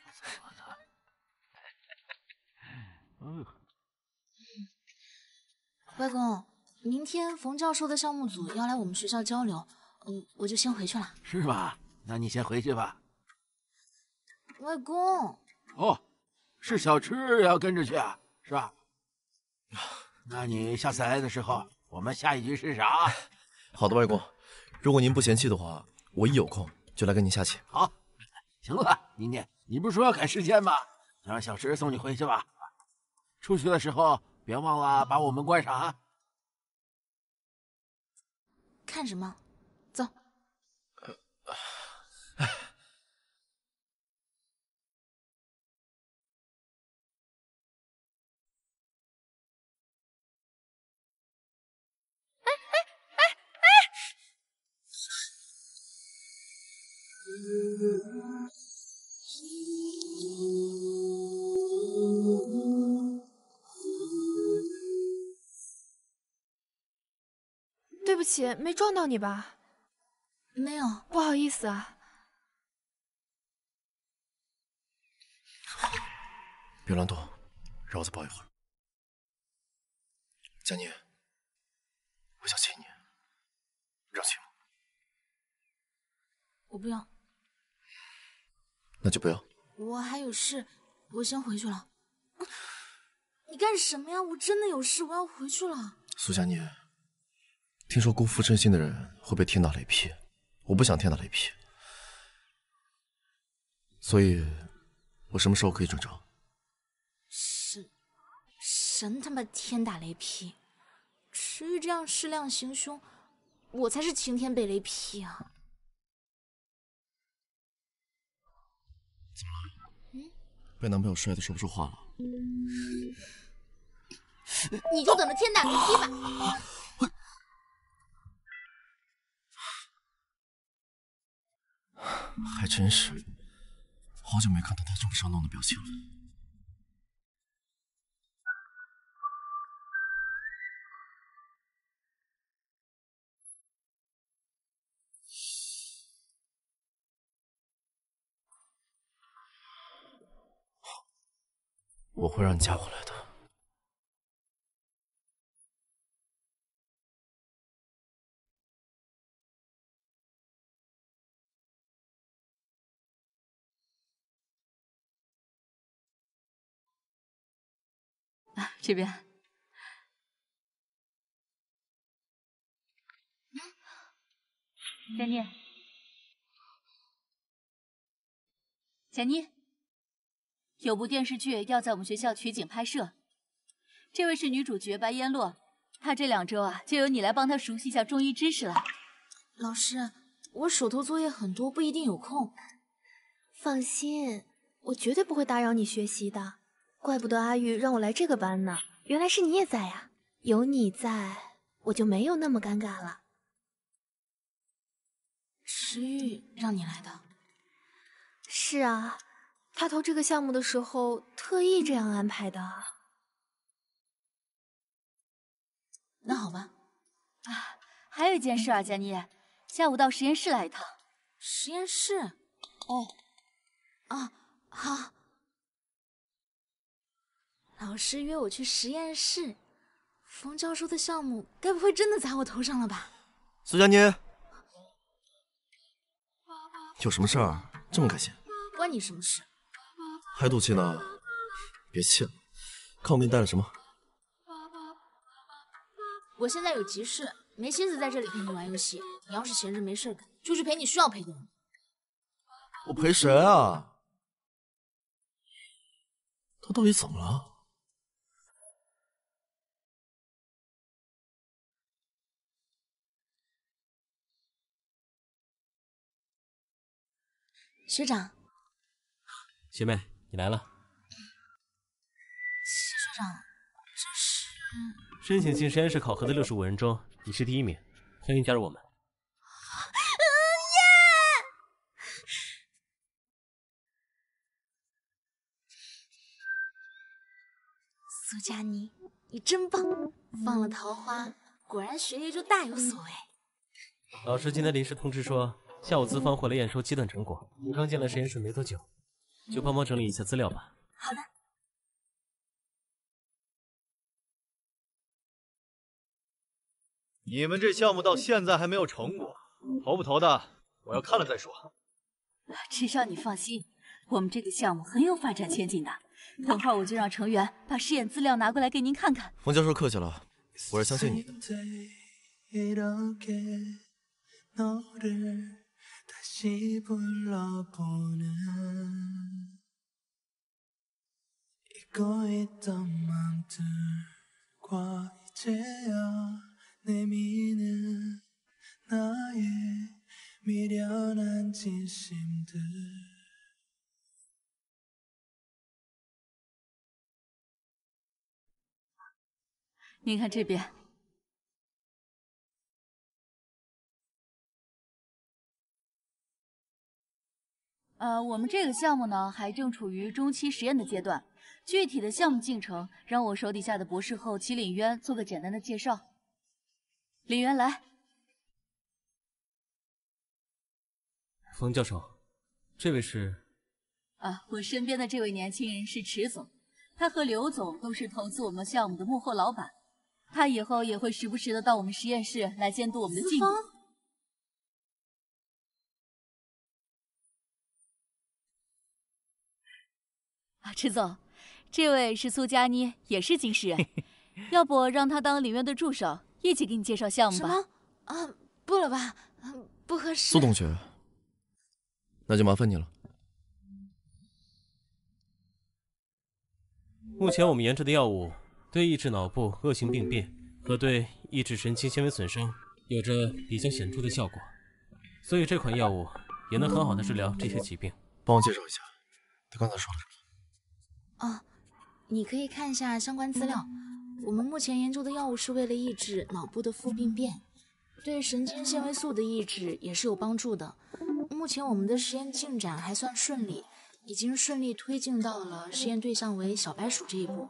外公，明天冯教授的项目组要来我们学校交流，我就先回去了。 是吧？那你先回去吧。 外公。 哦，是小吃要跟着去啊，是吧？那你下次来的时候，我们下一局是啥？ 好的，外公，如果您不嫌弃的话，我一有空就来跟您下棋。 好，行了，妮妮，你不是说要赶时间吗？让小石送你回去吧。出去的时候别忘了把我们关上啊。 看什么？走。 对不起，没撞到你吧？ 没有， 不好意思啊。 别乱动，让我再抱一会儿。佳妮，我想亲你，让亲吗？ 我不要。 那就不要。 我还有事，我先回去了。你干什么呀？我真的有事，我要回去了。 苏佳妮，听说辜负真心的人会被天打雷劈，我不想天打雷劈，所以，我什么时候可以转账？ 神他妈天打雷劈！池玉这样适量行凶，我才是晴天被雷劈啊！ 怎么了？被男朋友摔得说不出话了？ 你就等着天打雷劈吧！ 还真是，好久没看到他这么上当的表情了。我会让你嫁过来的。 这边。佳妮，佳妮，有部电视剧要在我们学校取景拍摄，这位是女主角白烟落，她这2周就由你来帮她熟悉一下中医知识了。 老师，我手头作业很多，不一定有空。 放心，我绝对不会打扰你学习的。怪不得阿玉让我来这个班呢，原来是你也在呀！有你在，我就没有那么尴尬了。 池玉让你来的？ 是啊，他投这个项目的时候特意这样安排的。 那好吧。 还有一件事啊，佳妮，下午到实验室来一趟。 实验室？好。老师约我去实验室，冯教授的项目该不会真的砸我头上了吧？ 苏佳妮，有什么事儿这么开心？ 关你什么事？ 还赌气呢？别气了，看我给你带了什么。 我现在有急事，没心思在这里陪你玩游戏。你要是闲着没事干，就去陪你需要陪的人。 我陪谁啊？他到底怎么了？ 学长， 学妹，你来了。 谢学长，这是申请进实验室考核的65人中，你是第1名，欢迎加入我们。 苏佳妮，你真棒！放了桃花，果然学业就大有所为。 老师今天临时通知说， 下午资方会来验收阶段成果，我刚进来实验室没多久，就帮忙整理一下资料吧。 好的。 你们这项目到现在还没有成果，投不投的，我要看了再说。 池少，你放心，我们这个项目很有发展前景的。等会儿我就让成员把实验资料拿过来给您看看。 冯教授客气了，我是相信你的。 다시 불러보는 잊고 있던 맘들과 이제야 내미는 나의 미련한 진심들 您看这边。 我们这个项目呢，还正处于中期实验的阶段，具体的项目进程，让我手底下的博士后祁岭渊做个简单的介绍。岭渊来。 冯教授，这位是？ 我身边的这位年轻人是池总，他和刘总都是投资我们项目的幕后老板，他以后也会时不时的到我们实验室来监督我们的进度。 池总，这位是苏佳妮，也是金石人，要不让她当林渊的助手，一起给你介绍项目吧？ 什么？不了吧，不合适。 苏同学，那就麻烦你了。 目前我们研制的药物对抑制脑部恶性病变和对抑制神经纤维损伤有着比较显著的效果，所以这款药物也能很好的治疗这些疾病。 帮我介绍一下，他刚才说了什么？ 你可以看一下相关资料。我们目前研究的药物是为了抑制脑部的副病变，对神经纤维素的抑制也是有帮助的。目前我们的实验进展还算顺利，已经顺利推进到了实验对象为小白鼠这一步。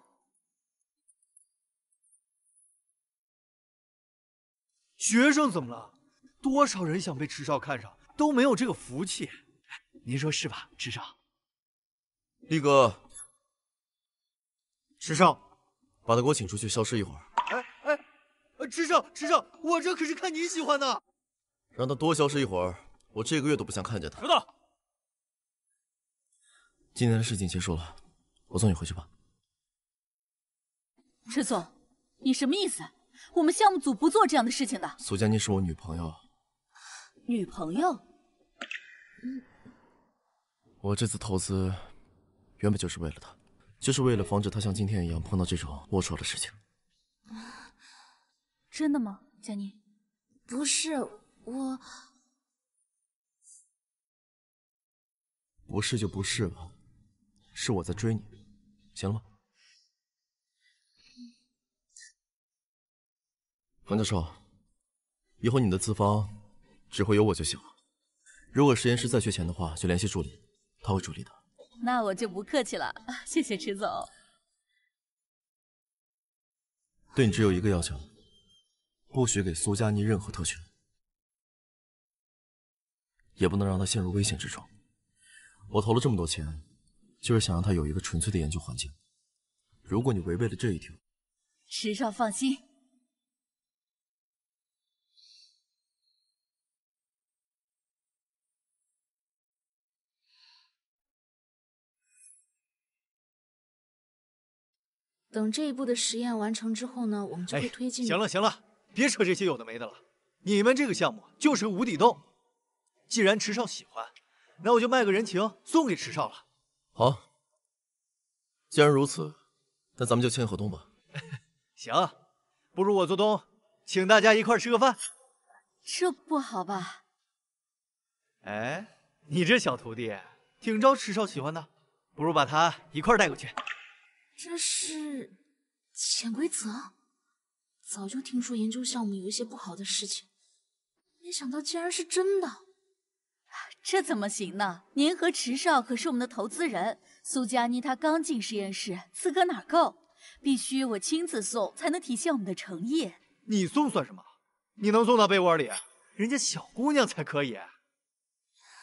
学生怎么了？多少人想被池少看上，都没有这个福气。您说是吧，池少？ 力哥。 池少， 把他给我请出去，消失一会儿。 池少，我这可是看你喜欢的。 让他多消失一会儿，我这个月都不想看见他。 知道。 今天的事情结束了，我送你回去吧。 池总，你什么意思？我们项目组不做这样的事情的。 苏佳妮是我女朋友。 女朋友？ 我这次投资原本就是为了她。 就是为了防止他像今天一样碰到这种龌龊的事情。 真的吗，佳妮？ 不是我， 不是就不是吧，是我在追你，行了吗？冯教授，以后你的资方只会有我就行了。如果实验室再缺钱的话，就联系助理，他会处理的。 那我就不客气了，谢谢池总。 对你只有一个要求，不许给苏佳妮任何特权，也不能让她陷入危险之中。我投了这么多钱，就是想让她有一个纯粹的研究环境。如果你违背了这一条， 池少放心。 等这一步的实验完成之后呢，我们就会推进。 行了，别扯这些有的没的了。你们这个项目就是个无底洞。既然池少喜欢，那我就卖个人情，送给池少了。 好，既然如此，那咱们就签合同吧。 行，不如我做东，请大家一块吃个饭。 这不好吧？ 哎，你这小徒弟挺招池少喜欢的，不如把他一块带过去。 这是潜规则。早就听说研究项目有一些不好的事情，没想到竟然是真的。 这怎么行呢？您和池少可是我们的投资人，苏佳妮她刚进实验室，资格哪够？必须我亲自送，才能体现我们的诚意。 你送算什么？你能送到被窝里，人家小姑娘才可以。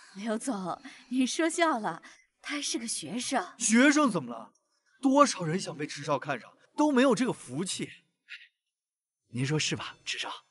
刘总，你说笑了，他还是个学生。 学生怎么了？多少人想被池少看上，都没有这个福气。您说是吧，池少？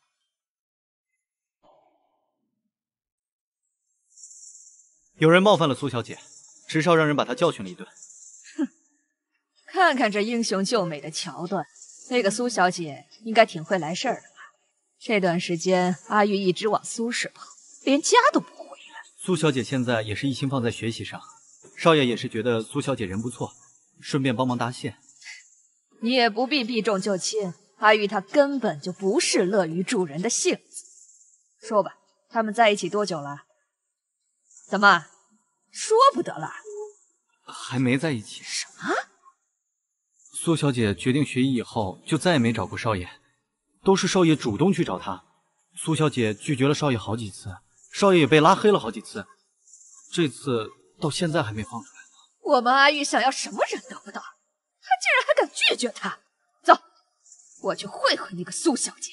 有人冒犯了苏小姐，池少让人把她教训了一顿。 哼，看看这英雄救美的桥段，那个苏小姐应该挺会来事儿的吧？这段时间阿玉一直往苏氏跑，连家都不回来。 苏小姐现在也是一心放在学习上，少爷也是觉得苏小姐人不错，顺便帮忙搭线。 你也不必避重就轻，阿玉她根本就不是乐于助人的性子。说吧，他们在一起多久了？怎么，说不得了？ 还没在一起。 什么？ 苏小姐决定学医以后，就再也没找过少爷，都是少爷主动去找她。苏小姐拒绝了少爷好几次，少爷也被拉黑了好几次，这次到现在还没放出来。 我们阿玉想要什么人得不到，她竟然还敢拒绝他！走，我去会会那个苏小姐。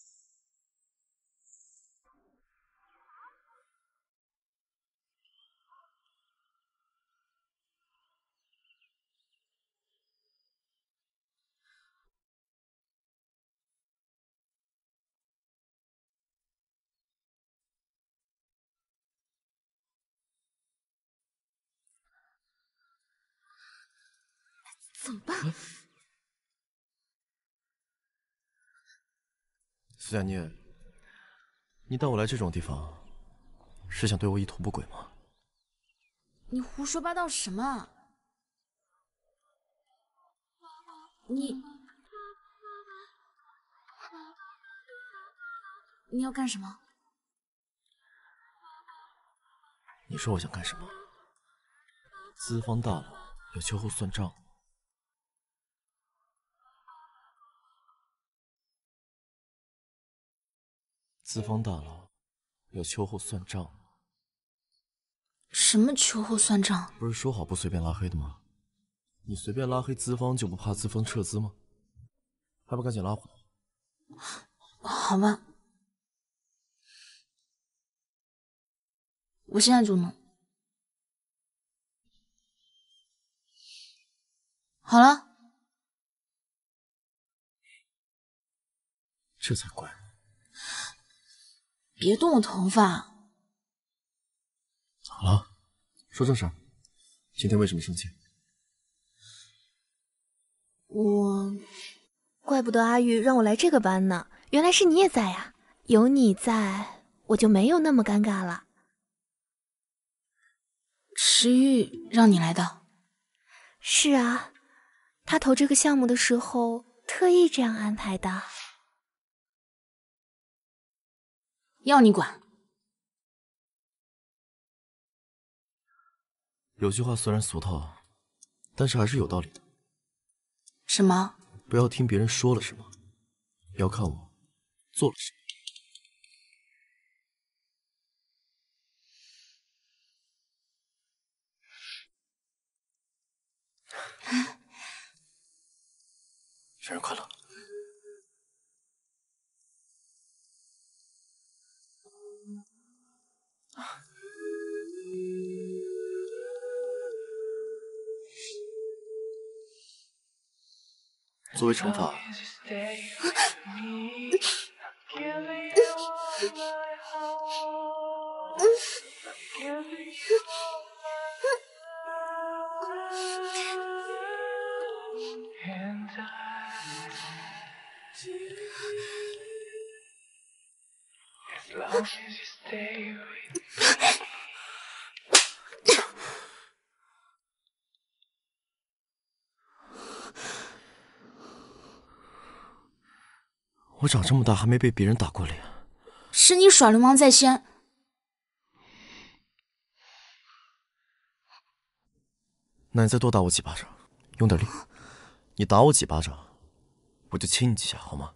怎么办？ 苏佳念，你带我来这种地方，是想对我一图不轨吗？ 你胡说八道什么？你要干什么？ 你说我想干什么？资方大佬要秋后算账。资方大佬要秋后算账。 什么秋后算账？ 不是说好不随便拉黑的吗？你随便拉黑资方就不怕资方撤资吗？还不赶紧拉回来？ 好吧，我现在就弄。好了， 这才怪。 别动我头发。 好了，说正事儿，今天为什么生气？ 怪不得阿玉让我来这个班呢，原来是你也在呀！有你在，我就没有那么尴尬了。 池玉让你来的？ 是啊，他投这个项目的时候特意这样安排的。 要你管？ 有句话虽然俗套，但是还是有道理的。 什么？ 不要听别人说了什么，要看我做了什么。生日快乐！作为惩罚，我长这么大还没被别人打过脸， 是你耍流氓在先。 那你再多打我几巴掌，用点力。你打我几巴掌，我就亲你几下，好吗？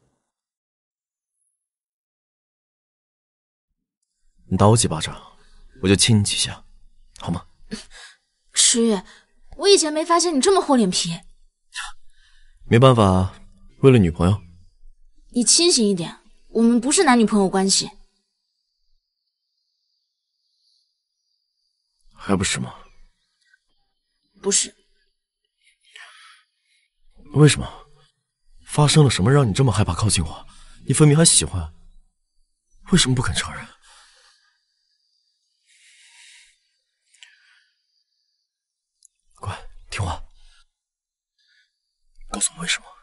你打我几巴掌，我就亲你几下，好吗？ 池玉，我以前没发现你这么厚脸皮。 没办法，为了女朋友。 你清醒一点，我们不是男女朋友关系。 还不是吗？ 不是。 为什么？发生了什么让你这么害怕靠近我？你分明还喜欢，为什么不肯承认？乖，听话，告诉我为什么？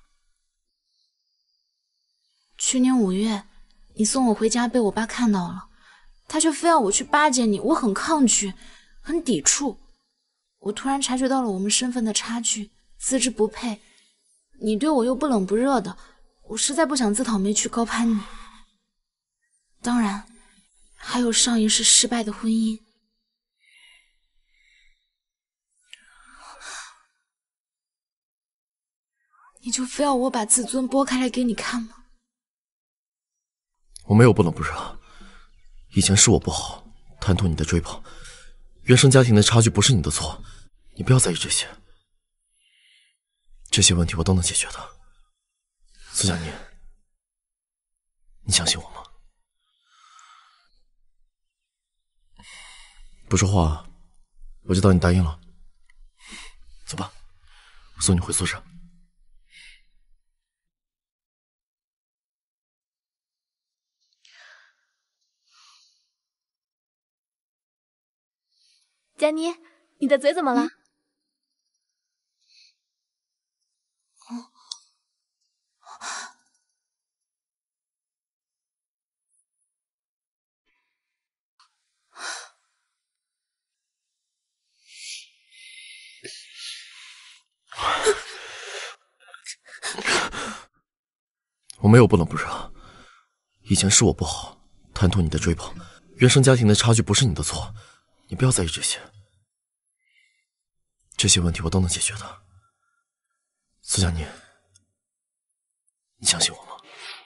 去年5月，你送我回家被我爸看到了，他却非要我去巴结你，我很抗拒，很抵触。我突然察觉到了我们身份的差距，资质不配。你对我又不冷不热的，我实在不想自讨没趣高攀你。当然，还有上一世失败的婚姻。你就非要我把自尊剥开来给你看吗？ 我没有不冷不热，以前是我不好，贪图你的追捧，原生家庭的差距不是你的错，你不要在意这些。这些问题我都能解决的。苏佳妮，你相信我吗？不说话，我就当你答应了。走吧，我送你回宿舍。 佳妮，你的嘴怎么了？ 我没有不冷不热，以前是我不好，贪图你的追捧，原生家庭的差距不是你的错，你不要在意这些。这些问题我都能解决的。苏佳妮，你相信我吗？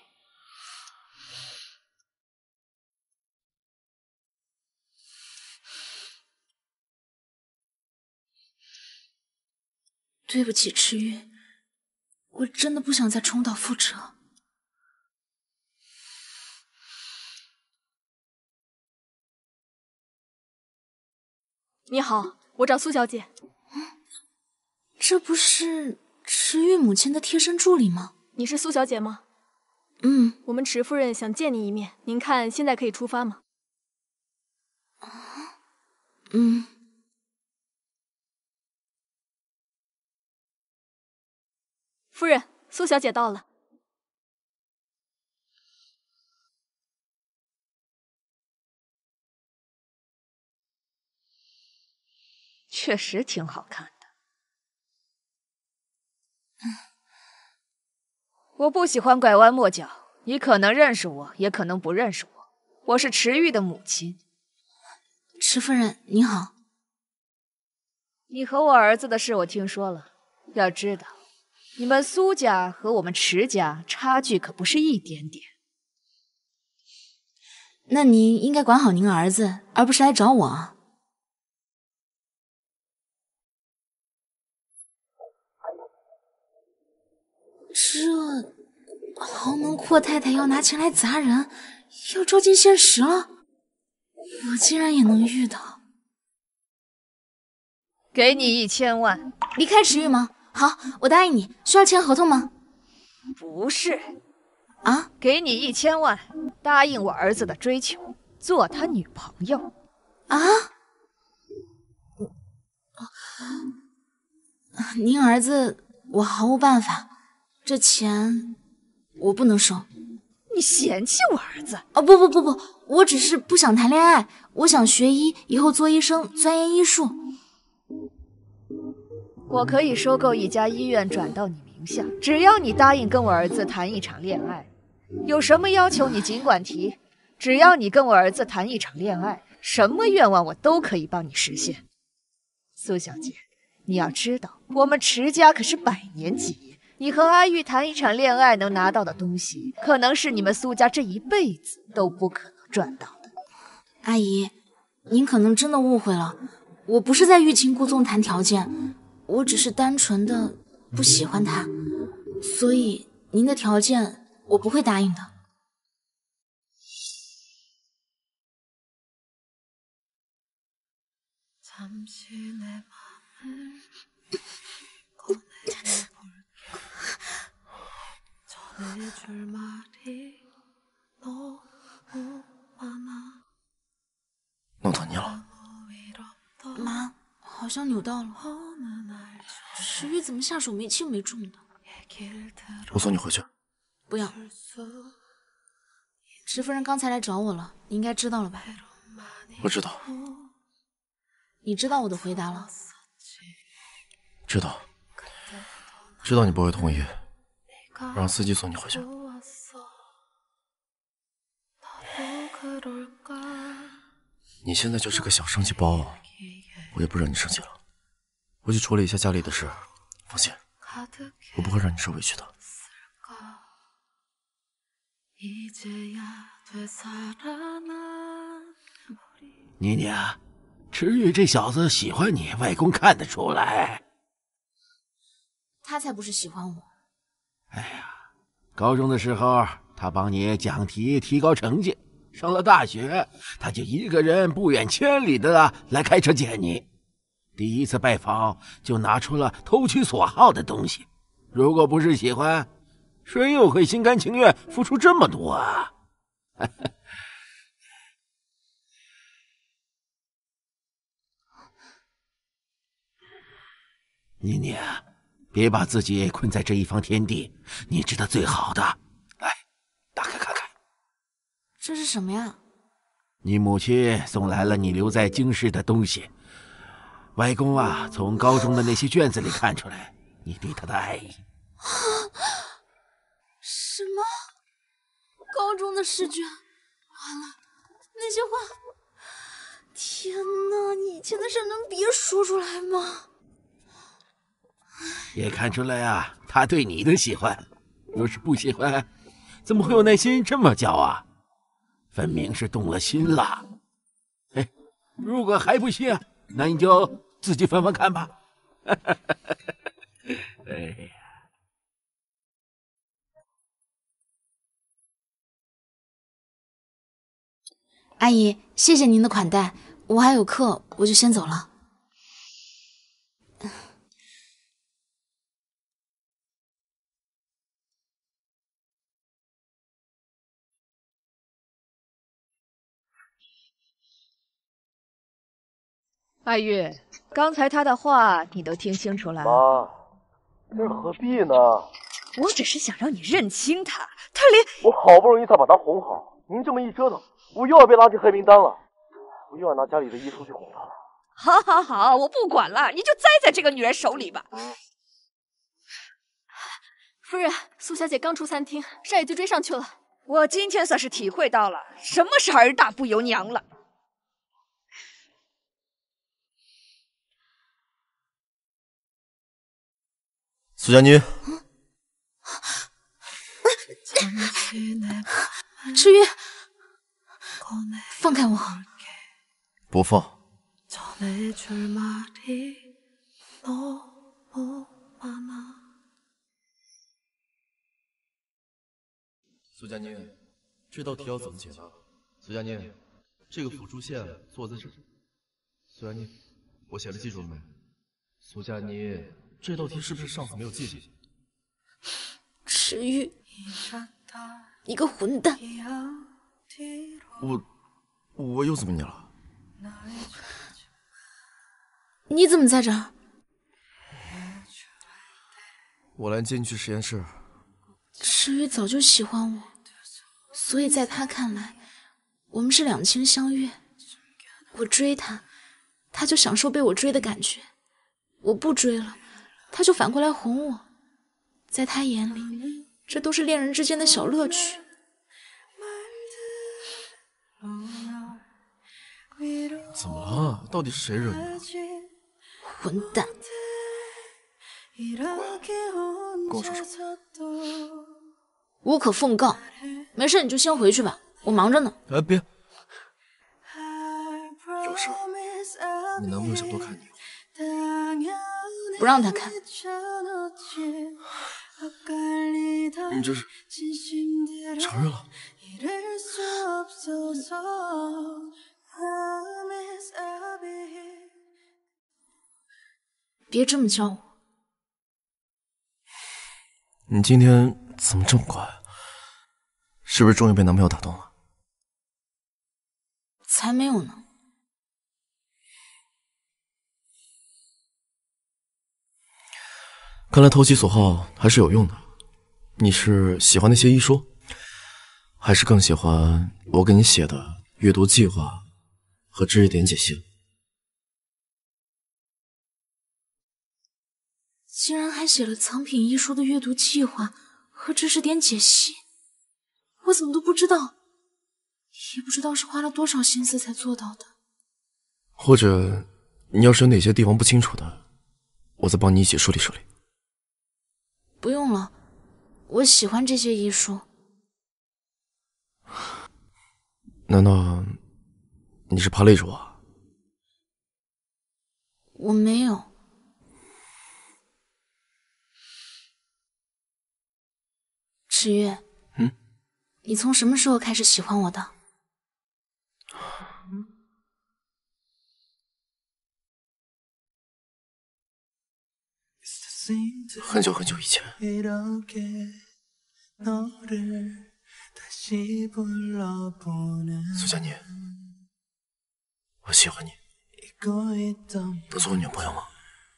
对不起，池玉，我真的不想再重蹈覆辙。 你好，我找苏小姐。 这不是池玉母亲的贴身助理吗？ 你是苏小姐吗？ 嗯， 我们池夫人想见你一面，您看现在可以出发吗？ 嗯。 夫人，苏小姐到了。 确实挺好看的。我不喜欢拐弯抹角，你可能认识我，也可能不认识我。我是池玉的母亲。 池夫人，你好。 你和我儿子的事我听说了，要知道，你们苏家和我们池家差距可不是一点点。 那您应该管好您儿子，而不是来找我啊。这豪门阔太太要拿钱来砸人，要照进现实了，我竟然也能遇到。 给你1000万， 离开池玉吗？好，我答应你。需要签合同吗？ 不是。 啊？ 给你1000万，答应我儿子的追求，做他女朋友。 啊？您儿子，我毫无办法。这钱我不能收。 你嫌弃我儿子？ 哦，不，我只是不想谈恋爱，我想学医，以后做医生，钻研医术。 我可以收购一家医院转到你名下，只要你答应跟我儿子谈一场恋爱。有什么要求你尽管提，只要你跟我儿子谈一场恋爱，什么愿望我都可以帮你实现。苏小姐，你要知道，我们池家可是100年基业。你和阿玉谈一场恋爱能拿到的东西，可能是你们苏家这一辈子都不可能赚到的。 阿姨，您可能真的误会了，我不是在欲擒故纵谈条件，我只是单纯的不喜欢他，所以您的条件我不会答应的。 弄疼你了？ 妈，好像扭到了。石玉怎么下手没轻没重的？ 我送你回去。 不要。石夫人刚才来找我了，你应该知道了吧？ 我知道。 你知道我的回答了？ 知道。知道你不会同意，让司机送你回去。你现在就是个小生气包啊！我也不惹你生气了，我去处理一下家里的事，放心，我不会让你受委屈的。 妮妮啊，池玉这小子喜欢你，外公看得出来。 他才不是喜欢我。 哎呀，高中的时候他帮你讲题提高成绩，上了大学他就一个人不远千里的来开车接你。第一次拜访就拿出了投其所好的东西，如果不是喜欢，谁又会心甘情愿付出这么多啊？妮妮，别把自己困在这一方天地，你知道最好的。来，打开看看。 这是什么呀？ 你母亲送来了你留在京师的东西。外公啊，从高中的那些卷子里看出来你对他的爱意。 什么？高中的试卷？完了，那些话，天哪！你以前的事能别说出来吗？ 也看出来啊，他对你的喜欢。若是不喜欢，怎么会有耐心这么教啊？分明是动了心了。哎，如果还不信，那你就自己翻翻看吧。哎呀， 阿姨，谢谢您的款待，我还有课，我就先走了。 爱玉，刚才他的话你都听清楚了？ 妈，这何必呢？ 我只是想让你认清他，他连…… 我好不容易才把他哄好，您这么一折腾，我又要被拉进黑名单了，我又要拿家里的遗书去哄他了。 好，好，好，我不管了，你就栽在这个女人手里吧。 夫人，苏小姐刚出餐厅，少爷就追上去了。 我今天算是体会到了什么是儿大不由娘了。 苏佳妮， 赤玉，放开我！ 不放。苏佳妮，这道题要怎么解呢？苏佳妮，这个辅助线坐在这。苏佳妮，我写了，记住了没？苏佳妮，这道题是不是上次没有记住？ 池玉，你个混蛋！ 我又怎么你了？ 你怎么在这儿？ 我来接你去实验室。 池玉早就喜欢我，所以在他看来，我们是两情相悦。我追他，他就享受被我追的感觉；我不追了，他就反过来哄我。在他眼里，这都是恋人之间的小乐趣。 怎么了？到底是谁惹你了？ 混蛋！ 跟我说说。 无可奉告。没事你就先回去吧，我忙着呢。 哎，别！有事？你男朋友想多看你。 不让他看。 你这是承认了？ 别这么叫我。 你今天怎么这么乖？是不是终于被男朋友打动了？ 才没有呢。 看来投其所好还是有用的。你是喜欢那些医书，还是更喜欢我给你写的阅读计划和知识点解析？ 竟然还写了藏品医书的阅读计划和知识点解析，我怎么都不知道，也不知道是花了多少心思才做到的。 或者你要是有哪些地方不清楚的，我再帮你一起梳理梳理。 不用了，我喜欢这些医书。 难道你是怕累着我？ 我没有。池月，你从什么时候开始喜欢我的？ 很久很久以前。苏佳妮，我喜欢你，能做我女朋友吗？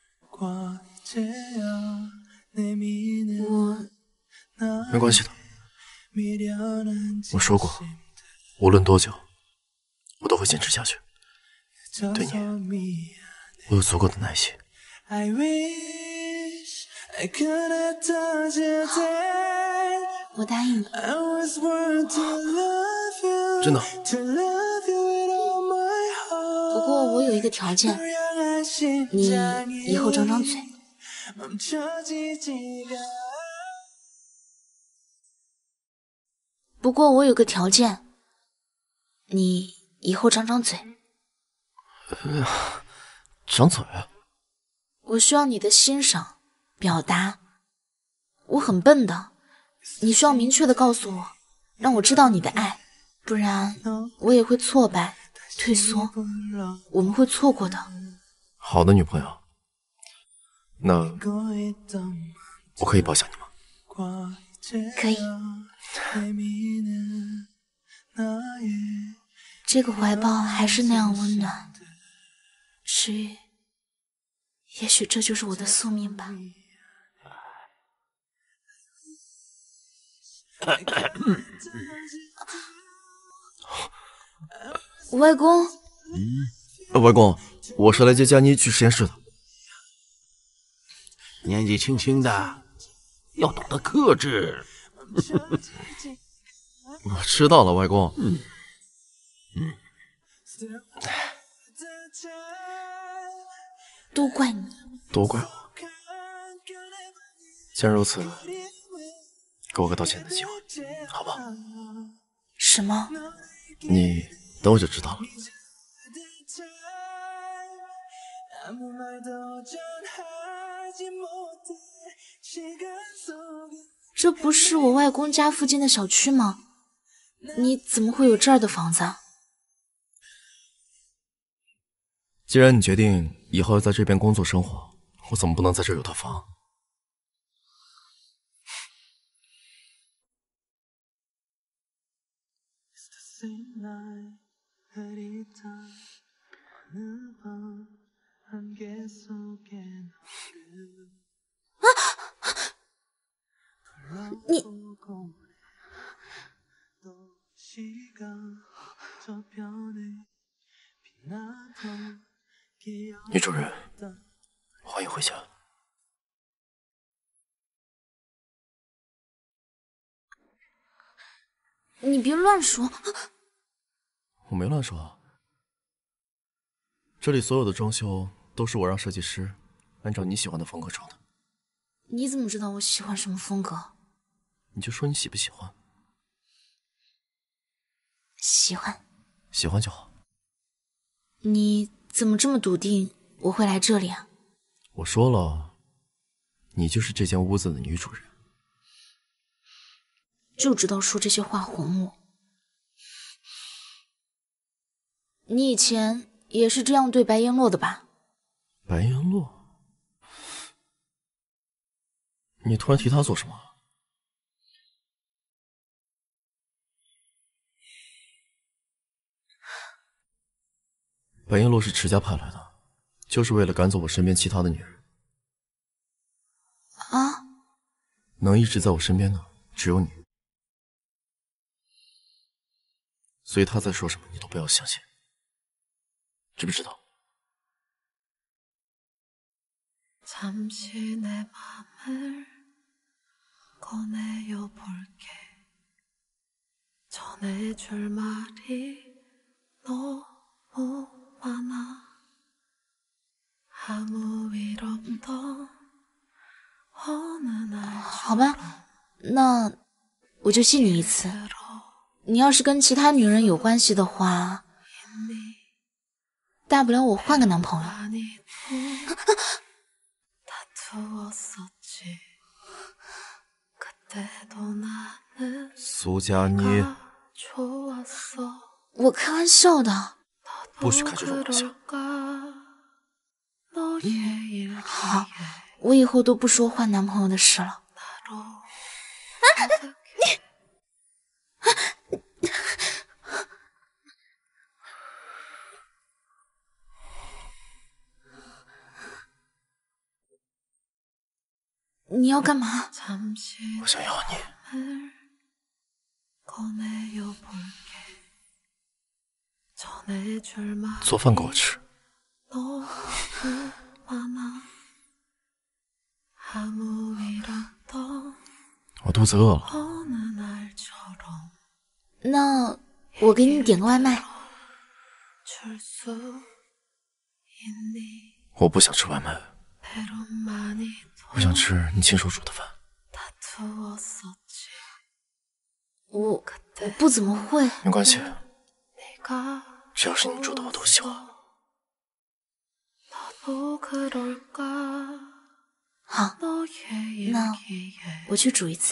没关系的，我说过，无论多久，我都会坚持下去。对你，我有足够的耐心。 我答应你。 真的？ 不过我有一个条件，你以后张张嘴。不过我有个条件，你以后张张嘴。 张嘴？ 我需要你的欣赏、表达。我很笨的，你需要明确的告诉我，让我知道你的爱，不然我也会挫败、退缩，我们会错过的。 好的，女朋友。那我可以抱想你吗？ 可以。这个怀抱还是那样温暖，池玉，也许这就是我的宿命吧。外公。 外公，我是来接佳妮去实验室的。 年纪轻轻的，要懂得克制。 我知道了，外公。 都怪你。 都怪我。既然如此，给我个道歉的机会，好吧？ 什么？ 你等我就知道了。 这不是我外公家附近的小区吗？你怎么会有这儿的房子啊？ 既然你决定以后要在这边工作生活，我怎么不能在这儿有套房？ 你女主人，欢迎回家。 你别乱说。 我没乱说。这里所有的装修都是我让设计师按照你喜欢的风格装的。 你怎么知道我喜欢什么风格？ 你就说你喜不喜欢？ 喜欢。 喜欢就好。 你怎么这么笃定我会来这里啊？ 我说了，你就是这间屋子的女主人。 就知道说这些话哄我。你以前也是这样对白璎珞的吧？ 白璎珞？ 你突然提他做什么？白璎珞是池家派来的，就是为了赶走我身边其他的女人。 啊？ 能一直在我身边的只有你，所以他在说什么你都不要相信，知不知道？ 잠시 내 맘을 꺼내어 볼게 전해줄 말이 너무 많아 아무 일 없던 어느 날 好吧，那我就信你一次。你要是跟其他女人有关系的话，大不了我换个男朋友。 苏佳妮， 我开玩笑的， 不许开这种玩笑。 好，我以后都不说换男朋友的事了。你要干嘛？ 我想要你。做饭给我吃。我肚子饿了。 那我给你点个外卖。 我不想吃外卖。 我想吃你亲手煮的饭。 我不怎么会。 没关系，只要是你煮的我都喜欢。 好，那我去煮一次。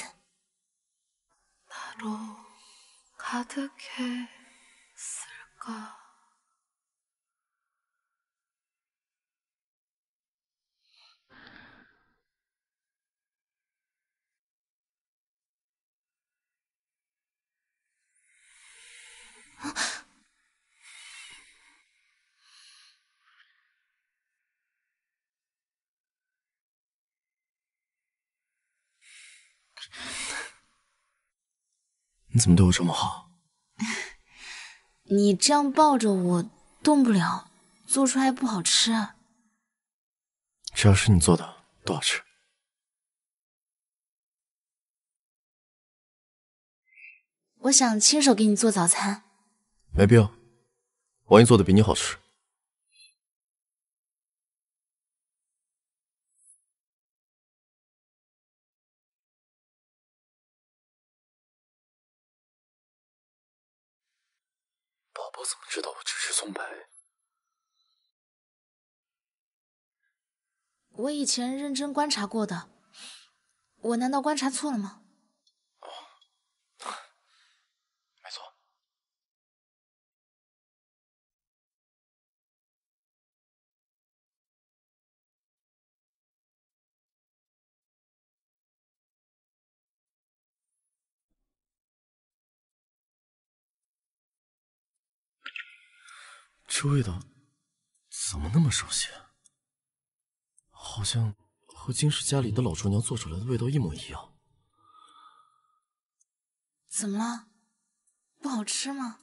你怎么对我这么好？ 你这样抱着我动不了，做出来不好吃。 只要是你做的都好吃。 我想亲手给你做早餐。 没必要，王姨做的比你好吃。 宝宝怎么知道我只是宋白？ 我以前认真观察过的，我难道观察错了吗？ 没错。这味道怎么那么熟悉？好像和金氏家里的老厨娘做出来的味道一模一样。 怎么了？不好吃吗？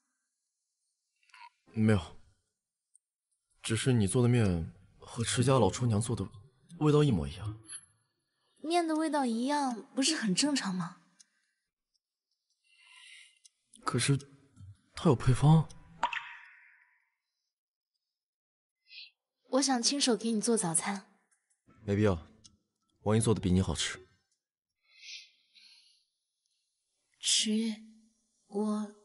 没有，只是你做的面和池家老厨娘做的味道一模一样。 面的味道一样，不是很正常吗？ 可是它有配方。 我想亲手给你做早餐。 没必要，王姨做的比你好吃。 池月，我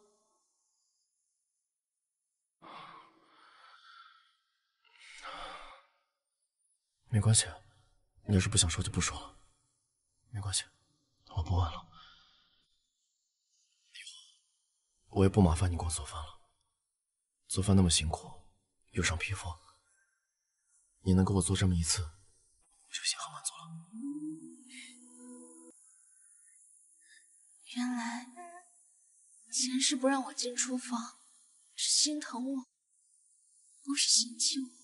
没关系，你要是不想说就不说了，没关系，我不问了。以后我也不麻烦你给我做饭了，做饭那么辛苦，又伤皮肤。 你能给我做这么一次，我就心很满足了。 原来前世不让我进厨房，是心疼我，不是嫌弃我。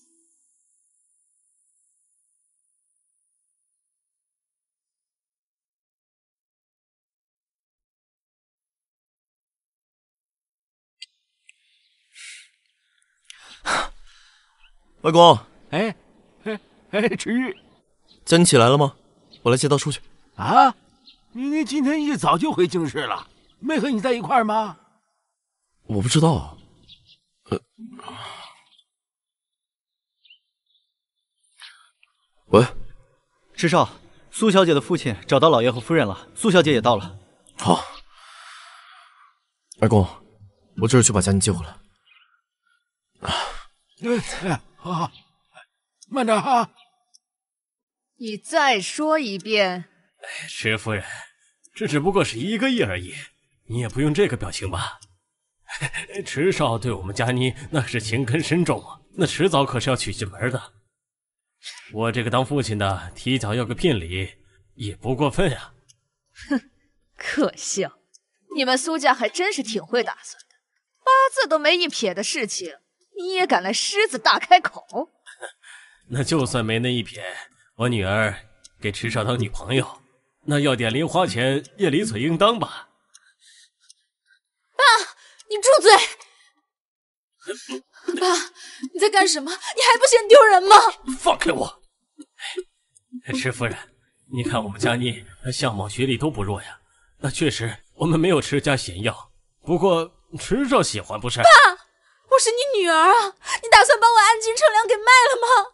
外公， 哎，池玉， 叫你起来了吗？我来接他出去。 啊，你今天一早就回京市了，没和你在一块儿吗？ 我不知道啊。喂， 池少，苏小姐的父亲找到老爷和夫人了，苏小姐也到了。 好，二公，我这就去把佳妮接回来。 好，慢点哈。 你再说一遍。 池夫人，这只不过是1个亿而已，你也不用这个表情吧？池少对我们佳妮那是情根深重啊，那迟早可是要娶进门的。我这个当父亲的提早要个聘礼，也不过分啊。 哼，可笑！你们苏家还真是挺会打算的，八字都没一撇的事情，你也敢来狮子大开口？ 那就算没那一撇，我女儿给池少当女朋友，那要点零花钱也理所应当吧？ 爸，你住嘴！爸，你在干什么？你还不嫌丢人吗？ 放开我！池夫人，你看我们佳妮相貌学历都不弱呀，那确实我们没有池家显要，不过池少喜欢不是？ 爸，我是你女儿啊，你打算把我安金乘凉给卖了吗？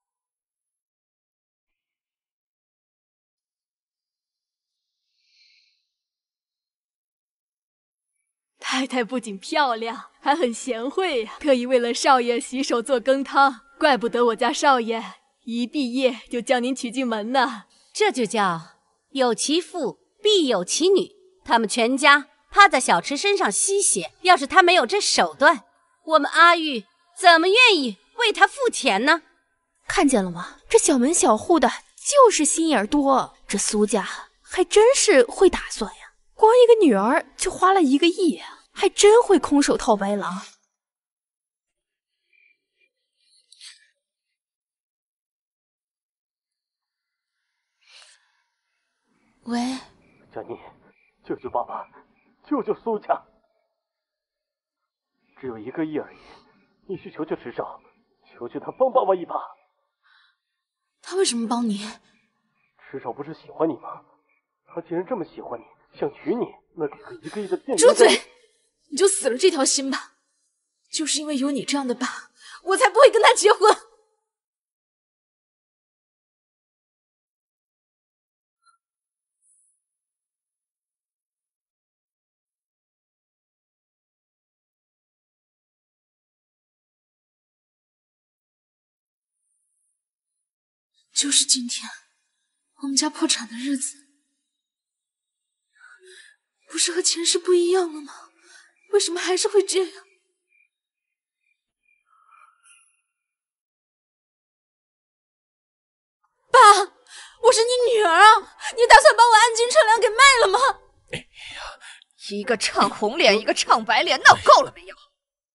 太太不仅漂亮，还很贤惠呀，特意为了少爷洗手做羹汤，怪不得我家少爷一毕业就将您娶进门呢。 这就叫有其父必有其女，他们全家趴在小池身上吸血，要是他没有这手段，我们阿玉怎么愿意为他付钱呢？ 看见了吗？这小门小户的就是心眼多，这苏家还真是会打算呀，光一个女儿就花了1个亿啊，还真会空手套白狼。 喂， 佳妮，救救爸爸，救救苏家！只有1个亿而已，你去求求池少，求求他帮爸爸一把。 他为什么帮你？ 池少不是喜欢你吗？他既然这么喜欢你，想娶你，那给个1个亿的垫。 住嘴！你就死了这条心吧。就是因为有你这样的爸，我才不会跟他结婚。就是今天，我们家破产的日子，不是和前世不一样了吗？为什么还是会这样？爸，我是你女儿啊！你打算把我安金乘凉给卖了吗？ 一个唱红脸，一个唱白脸，闹够了没有？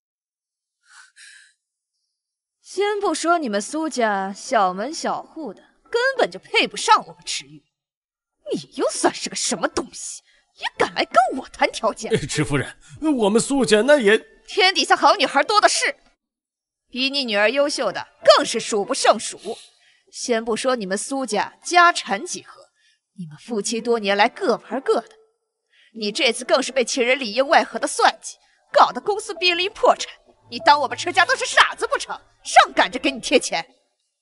先不说你们苏家小门小户的，根本就配不上我们池玉，你又算是个什么东西，也敢来跟我谈条件？ 池夫人，我们苏家那也…… 天底下好女孩多的是，比你女儿优秀的更是数不胜数。先不说你们苏家家产几何，你们夫妻多年来各玩各的，你这次更是被情人里应外合的算计，搞得公司濒临破产。你当我们池家都是傻子不成？上赶着给你贴钱。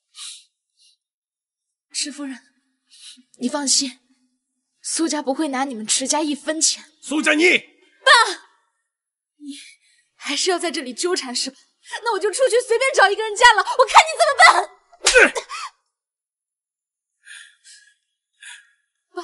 池夫人，你放心，苏家不会拿你们池家1分钱。 苏佳妮， 爸，你还是要在这里纠缠是吧？那我就出去随便找一个人嫁了，我看你怎么办。爸，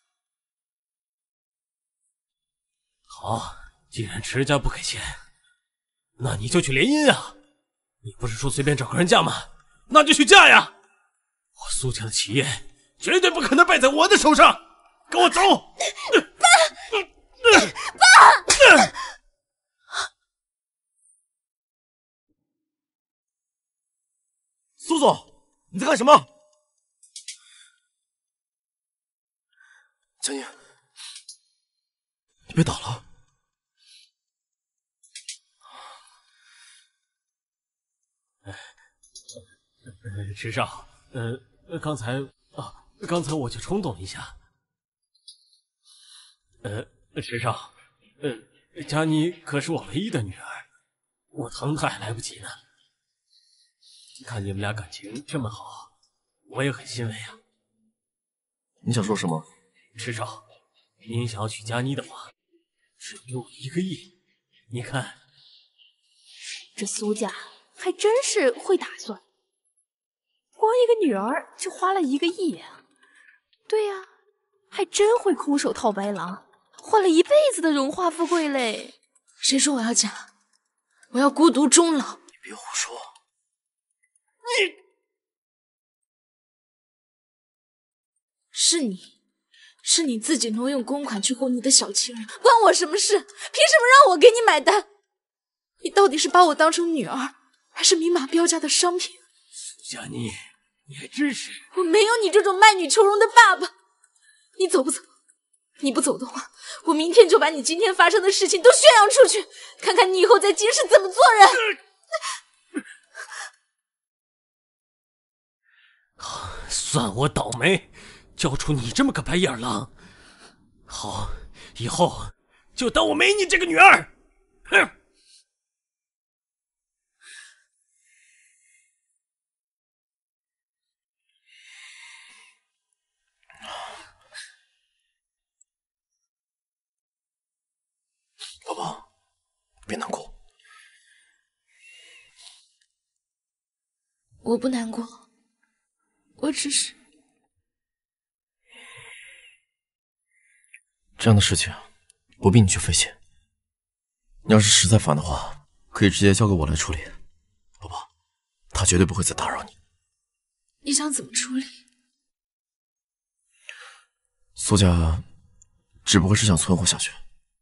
好，既然池家不给钱，那你就去联姻啊！你不是说随便找个人嫁吗？那就去嫁呀！我苏家的企业绝对不可能败在我的手上，跟我走！ 爸， 爸！ 苏总，你在干什么？佳妮，你别倒了。 池少，刚才我就冲动了一下。池少，佳妮可是我唯一的女儿，我疼她还来不及呢。看你们俩感情这么好，我也很欣慰啊。 你想说什么？ 池少，您想要娶佳妮的话，只给我1个亿。你看， 这苏家还真是会打算，光一个女儿就花了1个亿啊！对呀，还真会空手套白狼，换了一辈子的荣华富贵嘞。 谁说我要嫁？我要孤独终老。 你别胡说！ 是你自己挪用公款去哄你的小情人，关我什么事？凭什么让我给你买单？你到底是把我当成女儿，还是明码标价的商品？ 佳妮，你还真是…… 我没有你这种卖女求荣的爸爸。你走不走？你不走的话，我明天就把你今天发生的事情都宣扬出去，看看你以后在京师怎么做人。 算我倒霉，教出你这么个白眼狼。好，以后就当我没你这个女儿。哼！ 宝宝，别难过。 我不难过，我只是…… 这样的事情不必你去费心。你要是实在烦的话，可以直接交给我来处理。宝宝，他绝对不会再打扰你。 你想怎么处理？ 苏家只不过是想存活下去。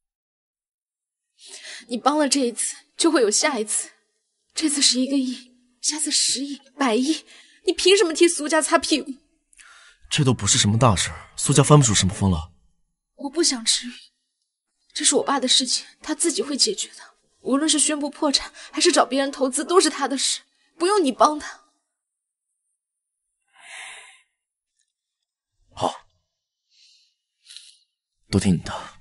你帮了这一次，就会有下一次。这次是1个亿，下次10亿、100亿，你凭什么替苏家擦屁股？ 这都不是什么大事，苏家翻不出什么风了。 我不想吃鱼，这是我爸的事情，他自己会解决的。无论是宣布破产，还是找别人投资，都是他的事，不用你帮他。 好，都听你的。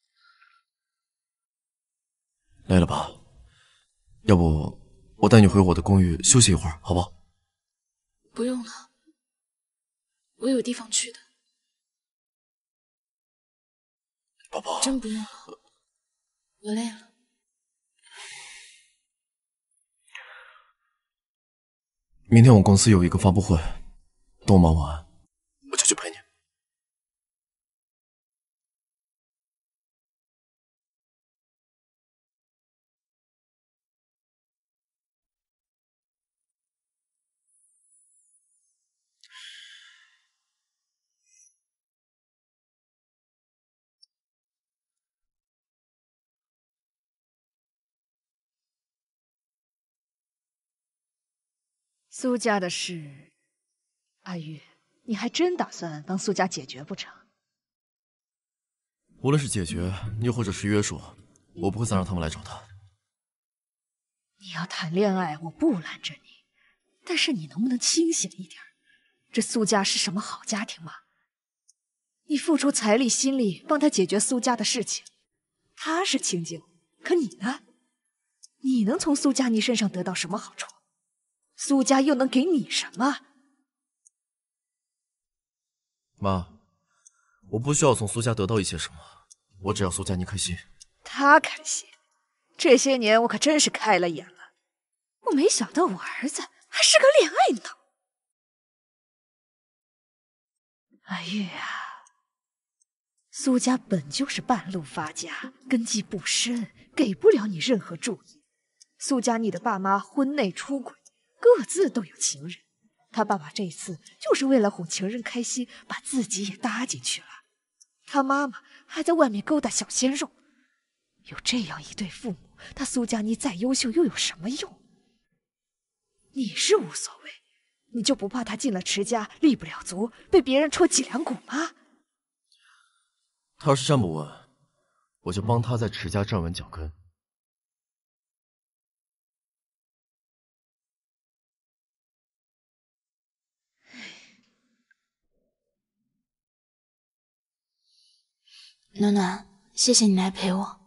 累了吧？要不我带你回我的公寓休息一会儿，好不好？ 不用了，我有地方去的。 宝宝， 真不用了，我累了。 明天我公司有一个发布会，等我忙完，我就去陪你。 苏家的事，阿玉，你还真打算帮苏家解决不成？ 无论是解决，又或者是约束，我不会再让他们来找他。 你要谈恋爱，我不拦着你，但是你能不能清醒一点？这苏家是什么好家庭吗？你付出财力心力帮他解决苏家的事情，他是清静，可你呢？你能从苏佳妮身上得到什么好处？苏家又能给你什么？ 妈，我不需要从苏家得到一些什么，我只要苏佳妮开心。 她开心，这些年我可真是开了眼了。我没想到我儿子还是个恋爱脑。阿玉啊，苏家本就是半路发家，根基不深，给不了你任何注意。苏佳妮的爸妈婚内出轨，各自都有情人，他爸爸这次就是为了哄情人开心，把自己也搭进去了。他妈妈还在外面勾搭小鲜肉， 有这样一对父母，他苏佳妮再优秀又有什么用？你是无所谓，你就不怕他进了池家立不了足，被别人戳脊梁骨吗？ 他要是站不稳，我就帮他在池家站稳脚跟。 暖暖，谢谢你来陪我。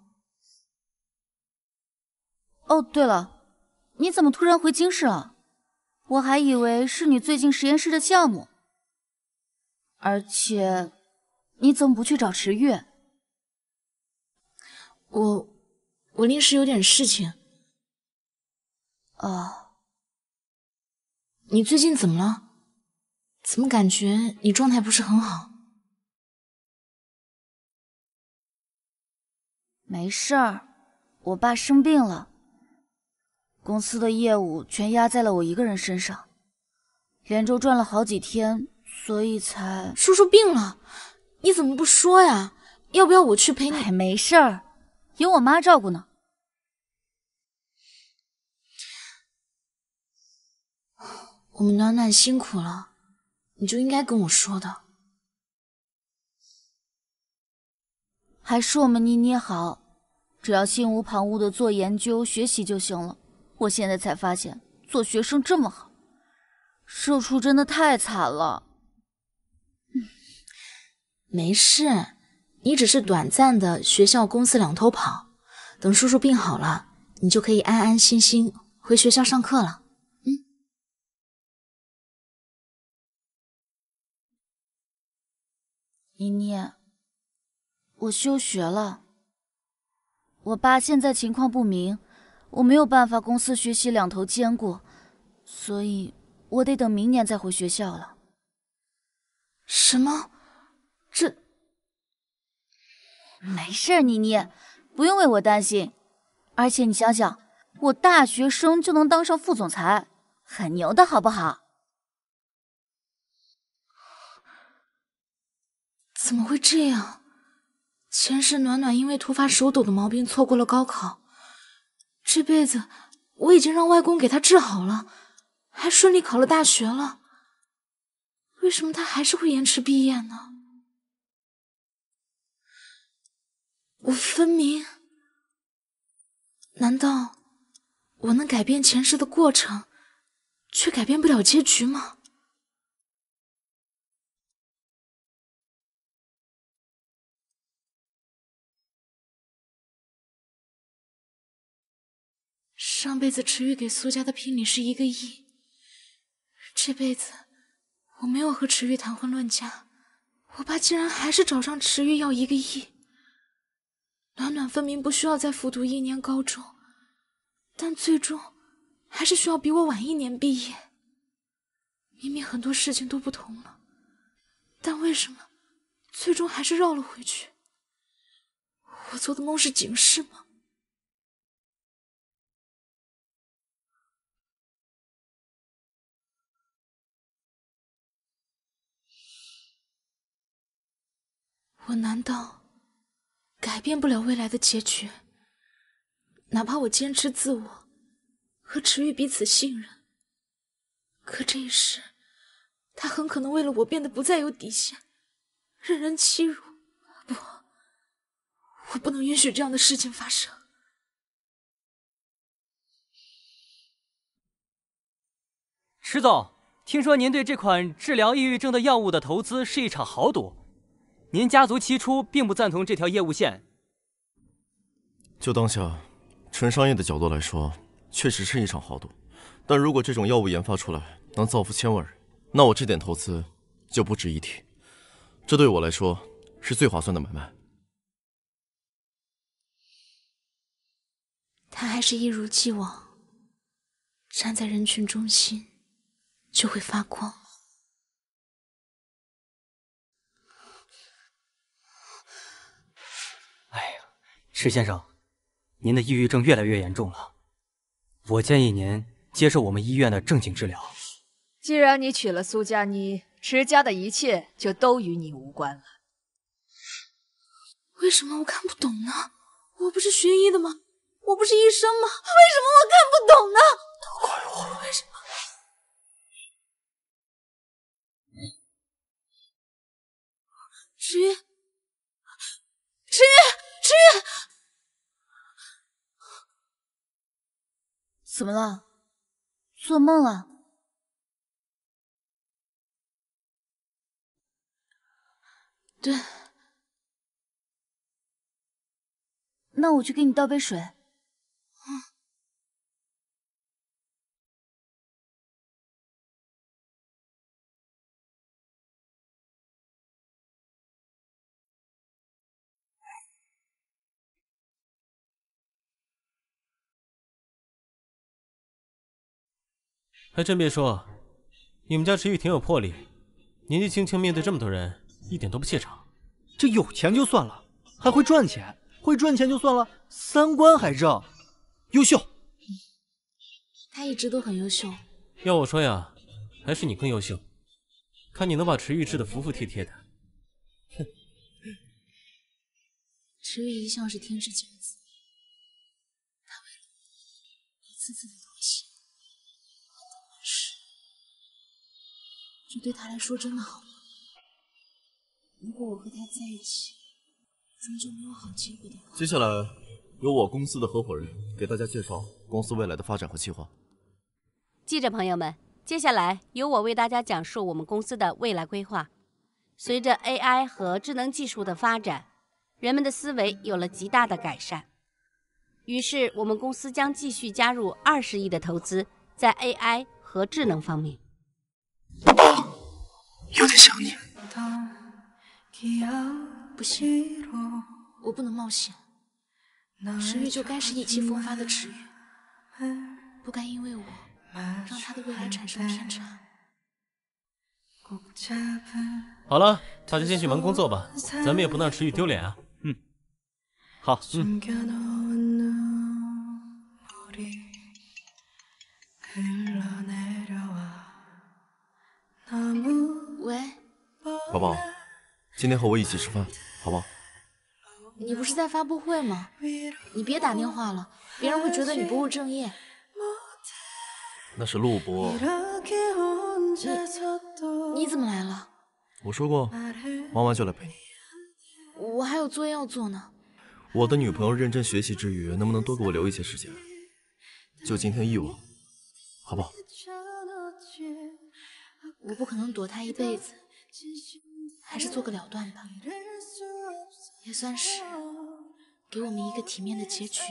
哦，对了，你怎么突然回京市了？我还以为是你最近实验室的项目。而且，你怎么不去找池玉？ 我临时有点事情。你最近怎么了？怎么感觉你状态不是很好？ 没事儿，我爸生病了，公司的业务全压在了我一个人身上，连轴转了好几天，所以才…… 叔叔病了，你怎么不说呀？要不要我去陪你？ 哎，没事儿，有我妈照顾呢。 我们暖暖辛苦了，你就应该跟我说的。 还是我们妮妮好，只要心无旁骛的做研究学习就行了。我现在才发现做学生这么好，社畜真的太惨了。 没事，你只是短暂的学校公司两头跑，等叔叔病好了，你就可以安安心心回学校上课了。 妮妮，我休学了。我爸现在情况不明，我没有办法公司学习两头兼顾，所以我得等明年再回学校了。 什么？这…… 没事，妮妮，不用为我担心。而且你想想，我大学生就能当上副总裁，很牛的好不好？ 怎么会这样？前世暖暖因为突发手抖的毛病错过了高考，这辈子我已经让外公给他治好了，还顺利考了大学了，为什么他还是会延迟毕业呢？我分明……难道我能改变前世的过程，却改变不了结局吗？上辈子池玉给苏家的聘礼是1个亿，这辈子我没有和池玉谈婚论嫁，我爸竟然还是找上池玉要1个亿。暖暖分明不需要再复读1年高中，但最终还是需要比我晚1年毕业。明明很多事情都不同了，但为什么最终还是绕了回去？我做的梦是警示吗？我难道改变不了未来的结局？哪怕我坚持自我，和池玉彼此信任，可这一世，他很可能为了我变得不再有底线，任人欺辱。不，我不能允许这样的事情发生。 池总，听说您对这款治疗抑郁症的药物的投资是一场豪赌。您家族起初并不赞同这条业务线。 就当下纯商业的角度来说，确实是一场豪赌。但如果这种药物研发出来能造福1000万人，那我这点投资就不值一提。这对我来说是最划算的买卖。 他还是一如既往，站在人群中心就会发光。 池先生，您的抑郁症越来越严重了，我建议您接受我们医院的正经治疗。 既然你娶了苏佳妮，池家的一切就都与你无关了。 为什么我看不懂呢？ 我不是学医的吗？我不是医生吗？为什么我看不懂呢？ 都怪我。 为什么？池鱼，池鱼，池鱼， 怎么了？做梦了？ 对。 那我去给你倒杯水。 还真别说，你们家池玉挺有魄力，年纪轻轻面对这么多人，一点都不怯场。 这有钱就算了，还会赚钱，会赚钱就算了，三观还正，优秀。 他一直都很优秀。 要我说呀，还是你更优秀，看你能把池玉治得服服帖帖的。哼， 池玉一向是天之骄子，他为了我一次次的妥协。这对他来说真的好吗？如果我和他在一起，终究没有好结果的话， 接下来由我公司的合伙人给大家介绍公司未来的发展和计划。 记者朋友们，接下来由我为大家讲述我们公司的未来规划。随着 AI 和智能技术的发展，人们的思维有了极大的改善。于是，我们公司将继续加入20亿的投资在 AI 和智能方面。 有点想你。 不行，我不能冒险。池玉就该是意气风发的池玉，不该因为我让他的未来产生偏差。 好了，大家先去忙工作吧，咱们也不能让池玉丢脸啊。 好。 喂， 宝宝，今天和我一起吃饭，好不好？ 你不是在发布会吗？你别打电话了，别人会觉得你不务正业。 那是录播。 你怎么来了？ 我说过，忙完就来陪你。 我还有作业要做呢。 我的女朋友认真学习之余，能不能多给我留一些时间？就今天1晚，好不好？ 我不可能躲他一辈子，还是做个了断吧，也算是给我们一个体面的结局。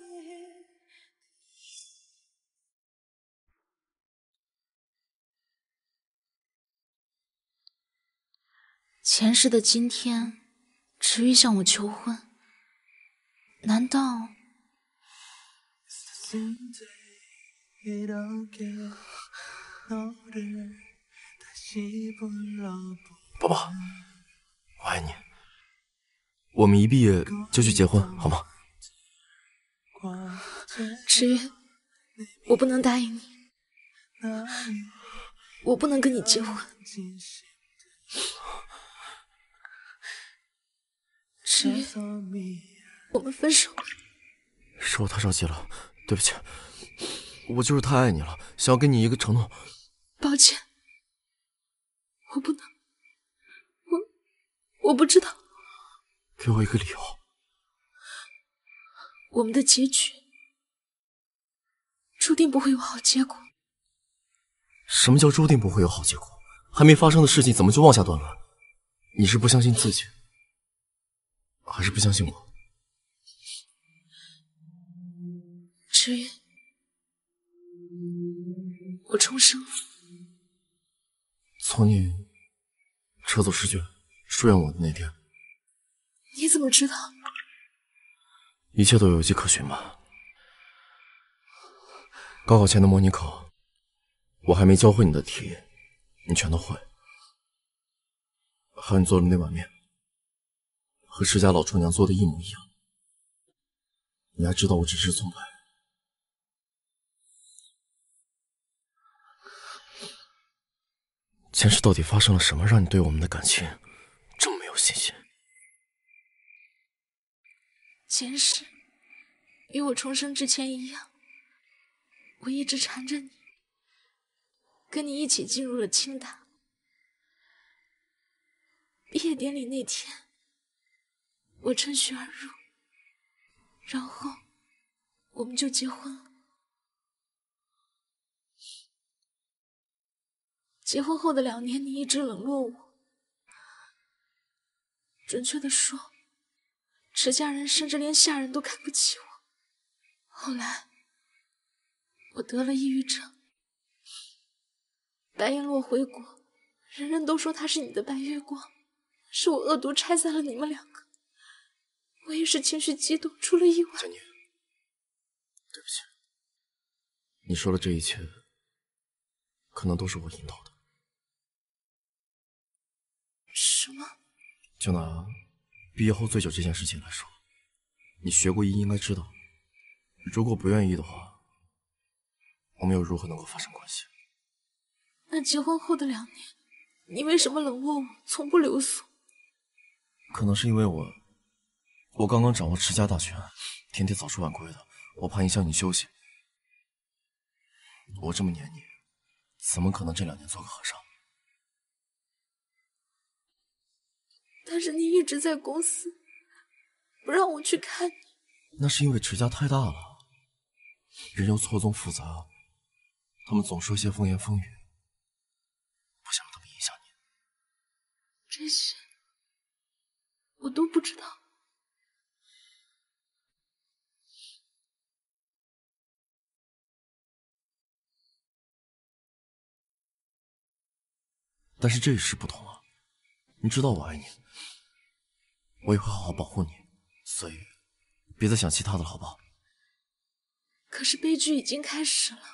前世的今天，池玉向我求婚，难道？ 宝宝，我爱你。我们一毕业就去结婚，好吗？ 池玉，我不能答应你，我不能跟你结婚。池玉，我们分手吧。 是我太着急了，对不起。我就是太爱你了，想要给你一个承诺。 抱歉，我不能，我不知道。 给我一个理由。 我们的结局注定不会有好结果。 什么叫注定不会有好结果？还没发生的事情怎么就妄下断论？你是不相信自己，还是不相信我？ 池玉，我重生了。 从你车走试卷疏远我的那天。 你怎么知道？ 一切都有迹可循吧。高考前的模拟考，我还没教会你的题，你全都会。还有你做的那碗面，和施家老厨娘做的一模一样。你还知道我只是葱白。前世到底发生了什么，让你对我们的感情这么没有信心？ 前世与我重生之前一样，我一直缠着你，跟你一起进入了清大。毕业典礼那天，我趁虚而入，然后我们就结婚了。结婚后的2年，你一直冷落我。准确的说，池家人甚至连下人都看不起我。后来，我得了抑郁症。白银洛回国，人人都说他是你的白月光，是我恶毒拆散了你们2个。我也是情绪激动，出了意外。 佳妮，对不起，你说的这一切，可能都是我引导的。 什么？ 就拿毕业后醉酒这件事情来说，你学过医应该知道，如果不愿意的话，我们又如何能够发生关系？ 那结婚后的2年，你为什么冷落我，从不留宿？ 可能是因为我刚刚掌握持家大权，天天早出晚归的，我怕影响你休息。我这么黏你，怎么可能这2年做个和尚？ 但是你一直在公司，不让我去看你。 那是因为池家太大了，人又错综复杂，他们总说些风言风语，不想让他们影响你。 这些我都不知道。 但是这一世不同啊，你知道我爱你，我也会好好保护你，所以别再想其他的了，好不好？ 可是悲剧已经开始了。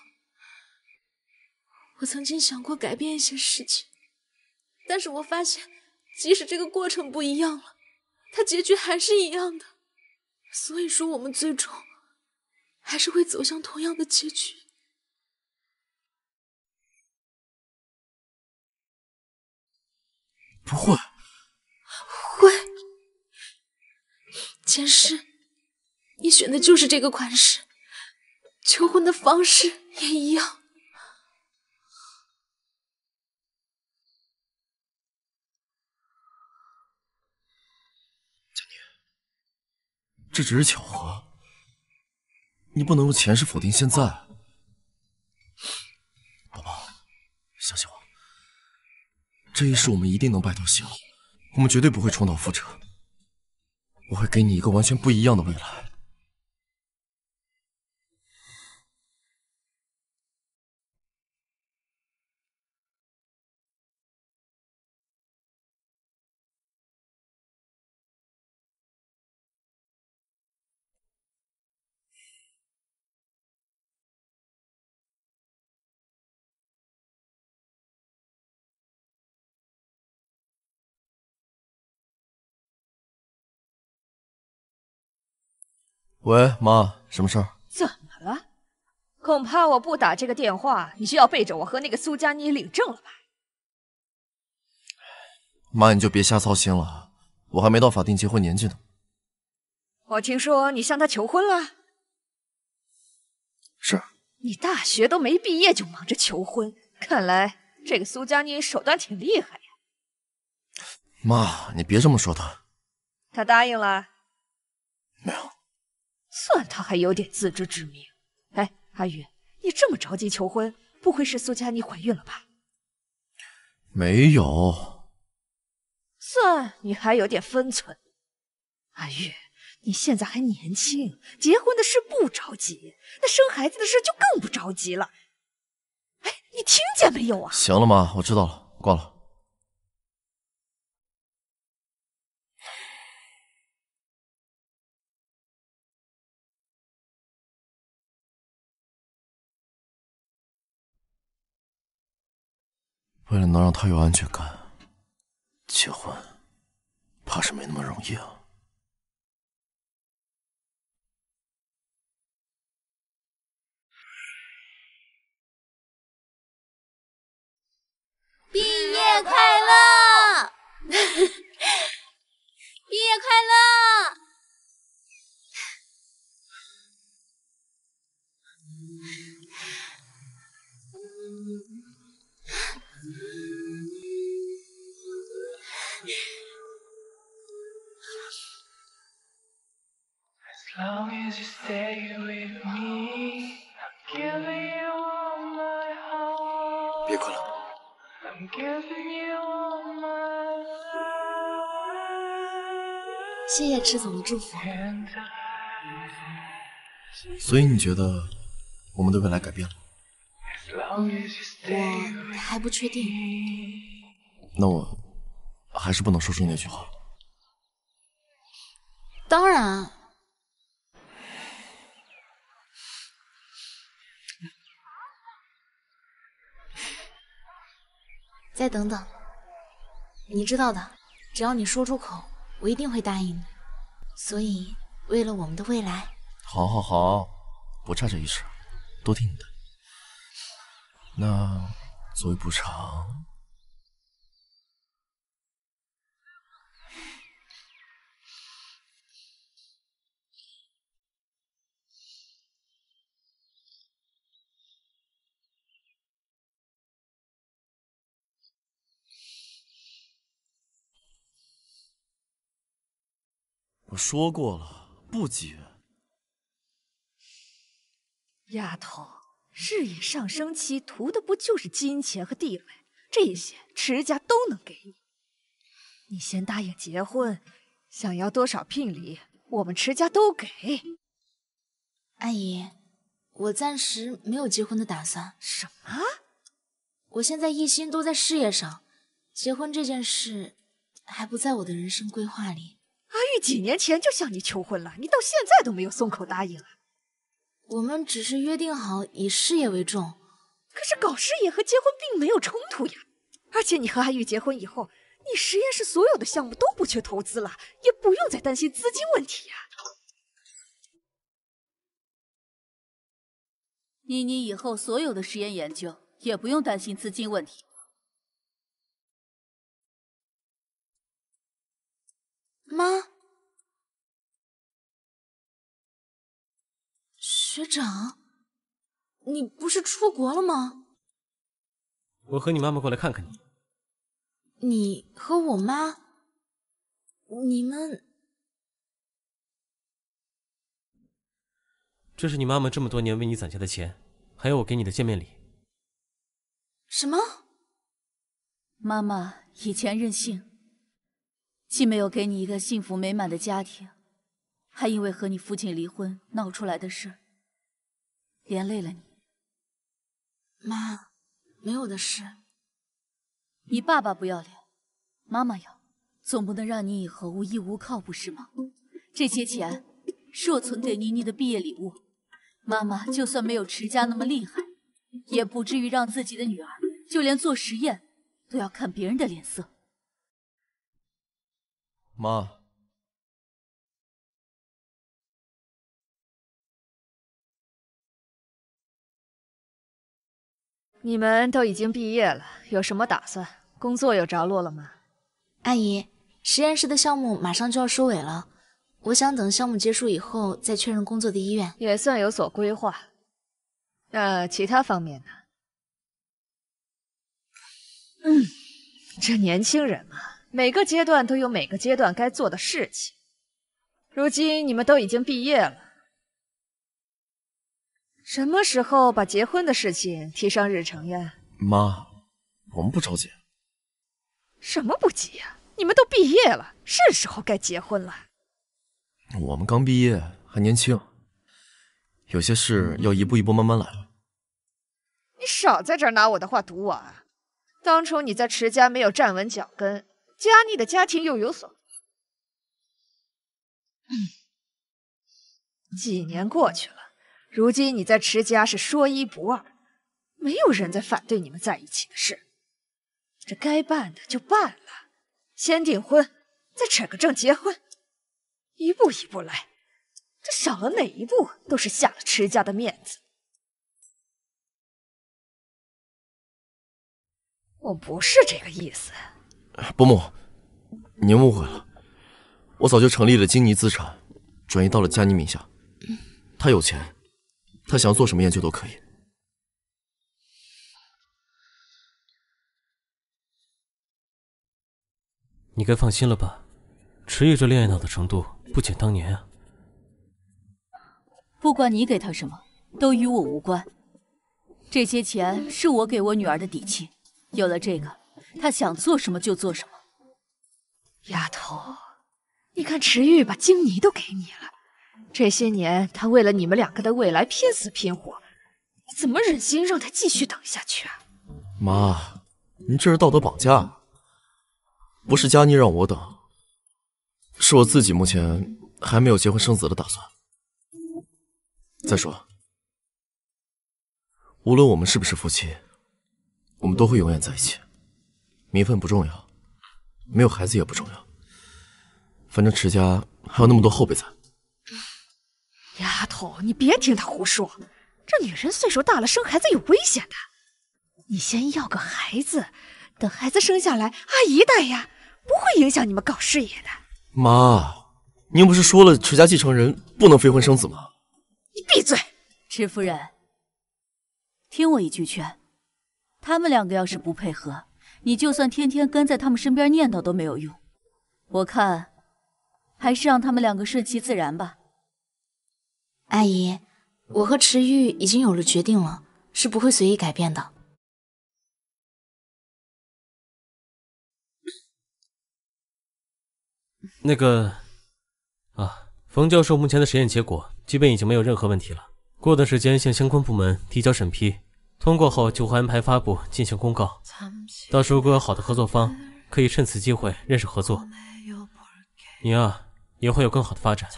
我曾经想过改变一些事情，但是我发现，即使这个过程不一样了，它结局还是一样的。所以说，我们最终还是会走向同样的结局。 不会。 会。前世，你选的就是这个款式，求婚的方式也一样。 佳妮，这只是巧合，你不能用前世否定现在。宝宝，相信我，这一世我们一定能白头偕老，我们绝对不会重蹈覆辙。我会给你一个完全不一样的未来。喂，妈，什么事儿？ 怎么了？恐怕我不打这个电话，你就要背着我和那个苏佳妮领证了吧？ 妈，你就别瞎操心了，我还没到法定结婚年纪呢。 我听说你向她求婚了。 是。 你大学都没毕业就忙着求婚，看来这个苏佳妮手段挺厉害呀。 妈，你别这么说她。 她答应了？ 没有。 算她还有点自知之明。哎，阿宇，你这么着急求婚，不会是苏佳妮怀孕了吧？ 没有。 算你还有点分寸。阿玉，你现在还年轻，结婚的事不着急，那生孩子的事就更不着急了。哎，你听见没有啊？ 行了，妈，我知道了，挂了。为了能让他有安全感，结婚怕是没那么容易啊。 毕业快乐！毕业快乐！ long as you stay with me, I'm giving you all my heart. 别困了。 I'm giving you all my life. 谢谢池总的祝福。 所以你觉得我们的未来改变了？ 我还不确定。 那我还是不能说出那句话。 当然。再等等，你知道的，只要你说出口，我一定会答应你。所以，为了我们的未来， 好，好，好，不差这一事，多听你的。那作为补偿，我说过了，不急。 丫头，事业上升期图的不就是金钱和地位？这些池家都能给你。你先答应结婚，想要多少聘礼，我们池家都给。 阿姨，我暂时没有结婚的打算。 什么？ 我现在一心都在事业上，结婚这件事还不在我的人生规划里。 阿玉几年前就向你求婚了，你到现在都没有松口答应啊。 我们只是约定好以事业为重。 可是搞事业和结婚并没有冲突呀。而且你和阿玉结婚以后，你实验室所有的项目都不缺投资了，也不用再担心资金问题呀。 妮妮以后所有的实验研究也不用担心资金问题。 妈，学长，你不是出国了吗？ 我和你妈妈过来看看你。 你和我妈，你们…… 这是你妈妈这么多年为你攒下的钱，还有我给你的见面礼。 什么？ 妈妈以前任性。既没有给你一个幸福美满的家庭，还因为和你父亲离婚闹出来的事，连累了你。 妈，没有的事。 你爸爸不要脸，妈妈要，总不能让你以后无依无靠，不是吗？这些钱是我存给妮妮的毕业礼物，妈妈就算没有池家那么厉害，也不至于让自己的女儿就连做实验都要看别人的脸色。 妈， 你们都已经毕业了，有什么打算？工作有着落了吗？ 阿姨，实验室的项目马上就要收尾了，我想等项目结束以后再确认工作的意愿。 也算有所规划。那其他方面呢？这年轻人嘛，每个阶段都有每个阶段该做的事情。如今你们都已经毕业了，什么时候把结婚的事情提上日程呀？ 妈，我们不着急。 什么不急呀？你们都毕业了，是时候该结婚了。 我们刚毕业，还年轻，有些事要一步一步慢慢来。 你少在这儿拿我的话堵我啊！当初你在池家没有站稳脚跟，佳妮的家庭又有所……几年过去了，如今你在池家是说一不二，没有人在反对你们在一起的事。这该办的就办了，先订婚，再扯个证结婚，一步一步来，这少了哪一步都是下了池家的面子。我不是这个意思。 伯母，您误会了，我早就成立了金尼资产，转移到了佳妮名下。他有钱，他想要做什么研究都可以。 你该放心了吧？池玉这恋爱脑的程度不减当年啊。 不管你给他什么，都与我无关。这些钱是我给我女儿的底气，有了这个，她想做什么就做什么。 丫头，你看池玉把京妮都给你了，这些年他为了你们两个的未来拼死拼活，你怎么忍心让他继续等下去啊？ 妈，您这是道德绑架。不是佳妮让我等，是我自己目前还没有结婚生子的打算。再说，无论我们是不是夫妻，我们都会永远在一起。名分不重要，没有孩子也不重要，反正池家还有那么多后辈在。 丫头，你别听他胡说，这女人岁数大了，生孩子有危险的。你先要个孩子，等孩子生下来，阿姨带呀，不会影响你们搞事业的。 妈，您不是说了池家继承人不能非婚生子吗？ 你闭嘴！ 池夫人，听我一句劝，他们两个要是不配合，你就算天天跟在他们身边念叨都没有用。我看，还是让他们两个顺其自然吧。 阿姨，我和池玉已经有了决定了，是不会随意改变的。 那个冯教授目前的实验结果基本已经没有任何问题了，过段时间向相关部门提交审批，通过后就会安排发布进行公告。到时候如果有好的合作方，可以趁此机会认识合作。你也会有更好的发展。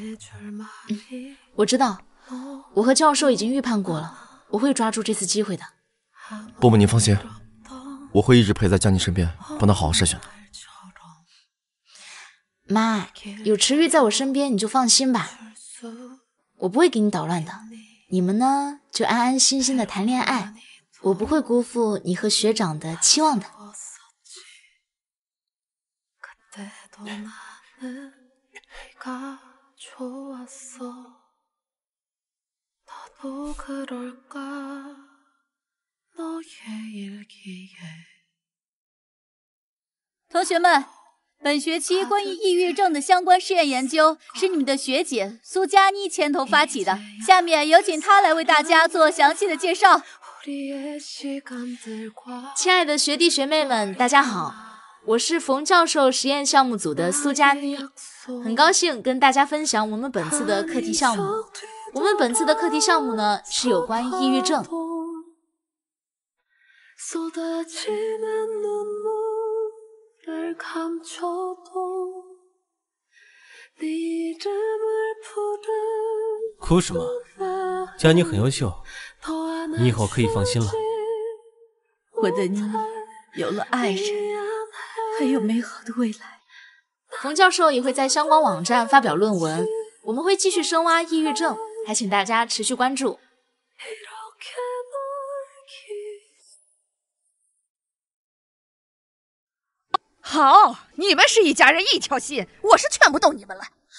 我知道，我和教授已经预判过了，我会抓住这次机会的。 伯母您放心，我会一直陪在佳妮身边，帮她好好筛选的。 妈，有池玉在我身边，你就放心吧，我不会给你捣乱的。你们呢，就安安心心的谈恋爱，我不会辜负你和学长的期望的。 同学们，本学期关于抑郁症的相关试验研究是你们的学姐苏佳妮牵头发起的，下面有请她来为大家做详细的介绍。 亲爱的学弟学妹们，大家好，我是冯教授实验项目组的苏佳妮，很高兴跟大家分享我们本次的课题项目。我们本次的课题项目呢，是有关抑郁症。 哭什么？佳妮很优秀，你以后可以放心了。 我的妮有了爱人，还有美好的未来。 冯教授也会在相关网站发表论文，我们会继续深挖抑郁症，还请大家持续关注。 好，你们是一家人一条心，我是劝不动你们了。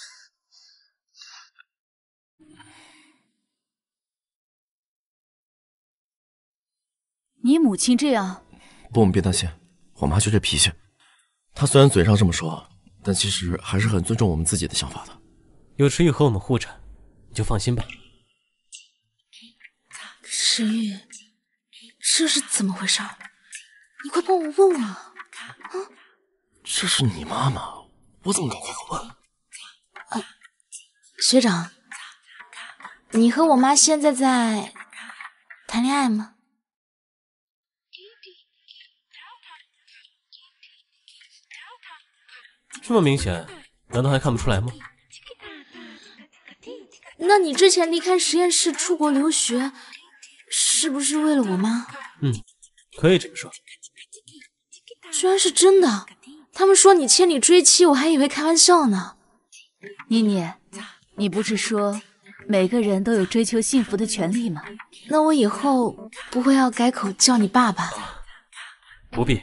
你母亲这样， 伯母别担心，我妈就这脾气。她虽然嘴上这么说，但其实还是很尊重我们自己的想法的。 有池玉和我们护着，你就放心吧。 池玉，这是怎么回事？你快帮我问问啊！ 这是你妈妈，我怎么敢开口问？ 学长，你和我妈现在在谈恋爱吗？ 这么明显，难道还看不出来吗？ 那你之前离开实验室出国留学，是不是为了我妈？ 可以这么说。 居然是真的！他们说你千里追妻，我还以为开玩笑呢。 妮妮，你不是说每个人都有追求幸福的权利吗？ 那我以后不会要改口叫你爸爸？ 不必。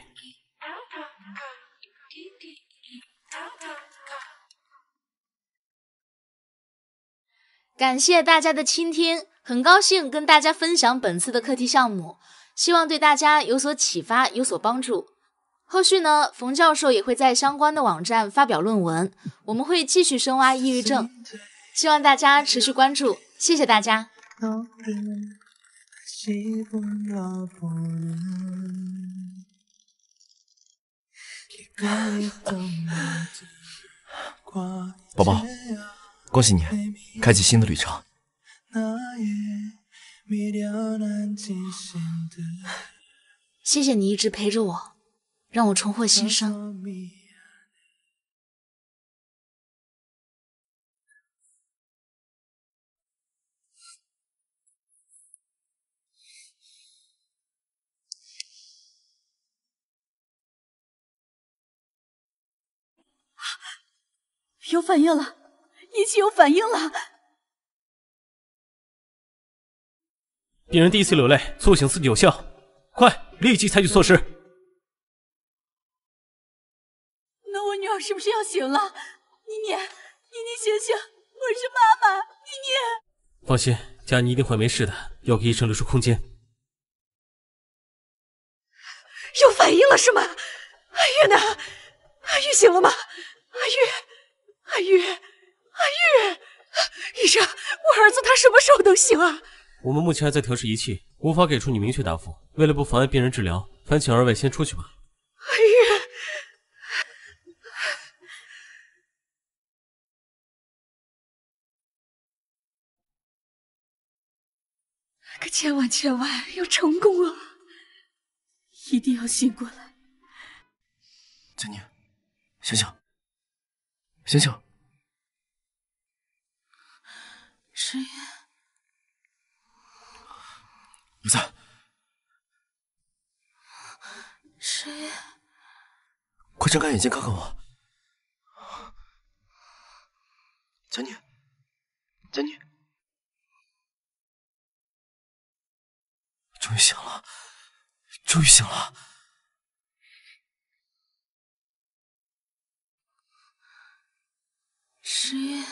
感谢大家的倾听，很高兴跟大家分享本次的课题项目，希望对大家有所启发，有所帮助。后续呢，冯教授也会在相关的网站发表论文，我们会继续深挖抑郁症，希望大家持续关注。 谢谢大家。 宝宝，恭喜你开启新的旅程。 谢谢你一直陪着我，让我重获新生。 有反应了，仪器有反应了。 病人第一次流泪，促醒刺激有效，快，立即采取措施。 那我女儿是不是要醒了？妮妮，醒醒，我是妈妈，妮妮。 放心，佳妮一定会没事的，要给医生留出空间。 有反应了是吗？阿玉呢？阿玉醒了吗？阿玉，医生，我儿子他什么时候能醒啊？ 我们目前还在调试仪器，无法给出你明确答复。为了不妨碍病人治疗，烦请二位先出去吧。 阿玉，可千万要成功了，一定要醒过来。 佳妮，醒醒，醒醒！ 石爷， 不在。 石爷， 快睁开眼睛看看我。佳妮，佳妮，终于醒了，终于醒了。 石爷，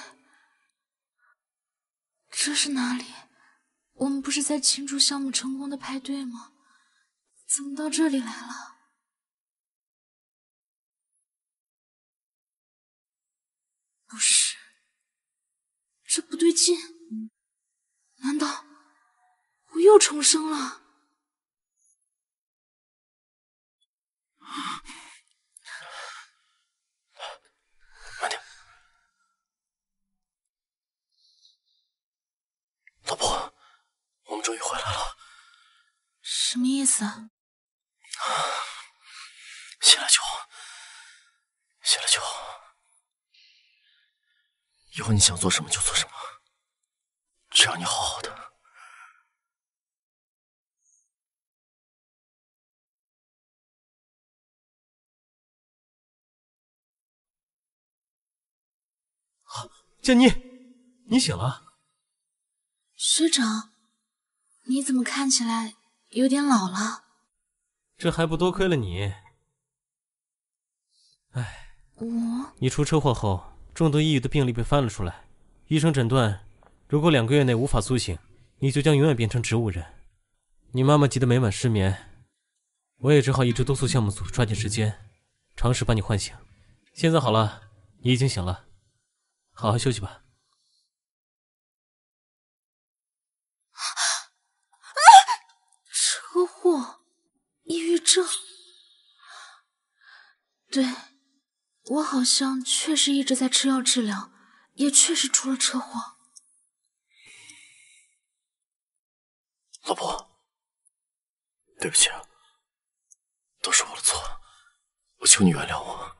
这是哪里？我们不是在庆祝项目成功的派对吗？怎么到这里来了？不是，这不对劲，难道我又重生了？ 慢点，老婆，我们终于回来了。 什么意思啊？ 醒了就好，醒了就好。以后你想做什么就做什么，只要你好好的。 佳妮，你醒了。 学长，你怎么看起来有点老了？ 这还不多亏了你。哎，你出车祸后，重度抑郁的病例被翻了出来，医生诊断，如果2个月内无法苏醒，你就将永远变成植物人。你妈妈急得每晚失眠，我也只好一直督促项目组抓紧时间，尝试把你唤醒。现在好了，你已经醒了，好好休息吧。 车祸，抑郁症。对，我好像确实一直在吃药治疗，也确实出了车祸。 老婆，对不起，都是我的错，我求你原谅我。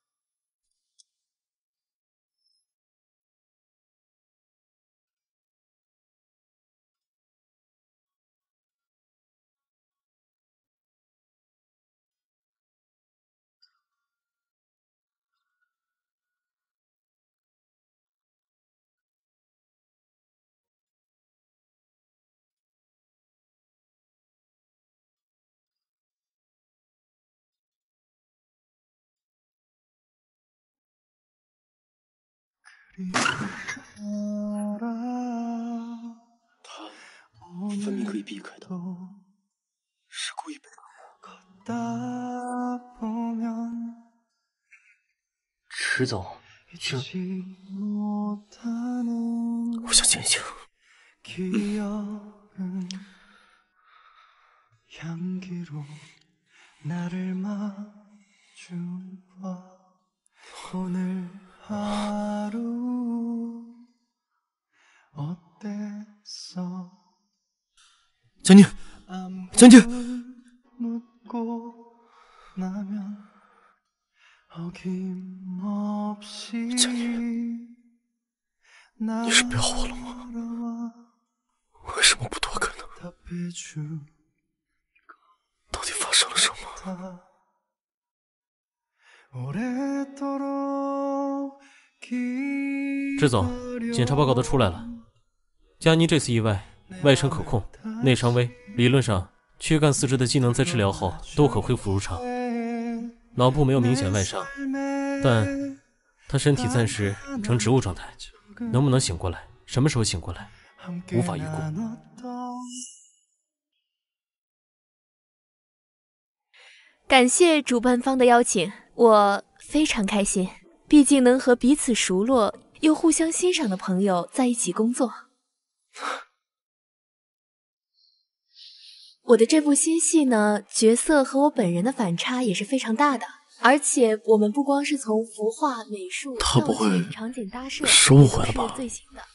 他分明可以避开的，是故意背叛的。 池总， 我想静一静， 기억은 향기로 나를 마주봐 오늘 하루 어땠어 江宁，江宁， 묻고 나면 어김없이 你是不要我了吗？为什么不多可能？到底发生了什么？ 支总，检查报告都出来了。佳妮这次意外，外伤可控，内伤微，理论上躯干四肢的机能在治疗后都可恢复如常。脑部没有明显外伤，但她身体暂时呈植物状态，能不能醒过来，什么时候醒过来，无法预估。 感谢主办方的邀请，我非常开心，毕竟能和彼此熟络又互相欣赏的朋友在一起工作。我的这部新戏呢，角色和我本人的反差也是非常大的，而且我们不光是从服化、美术、 他不会场景搭设是误会了吧？ 是最新的。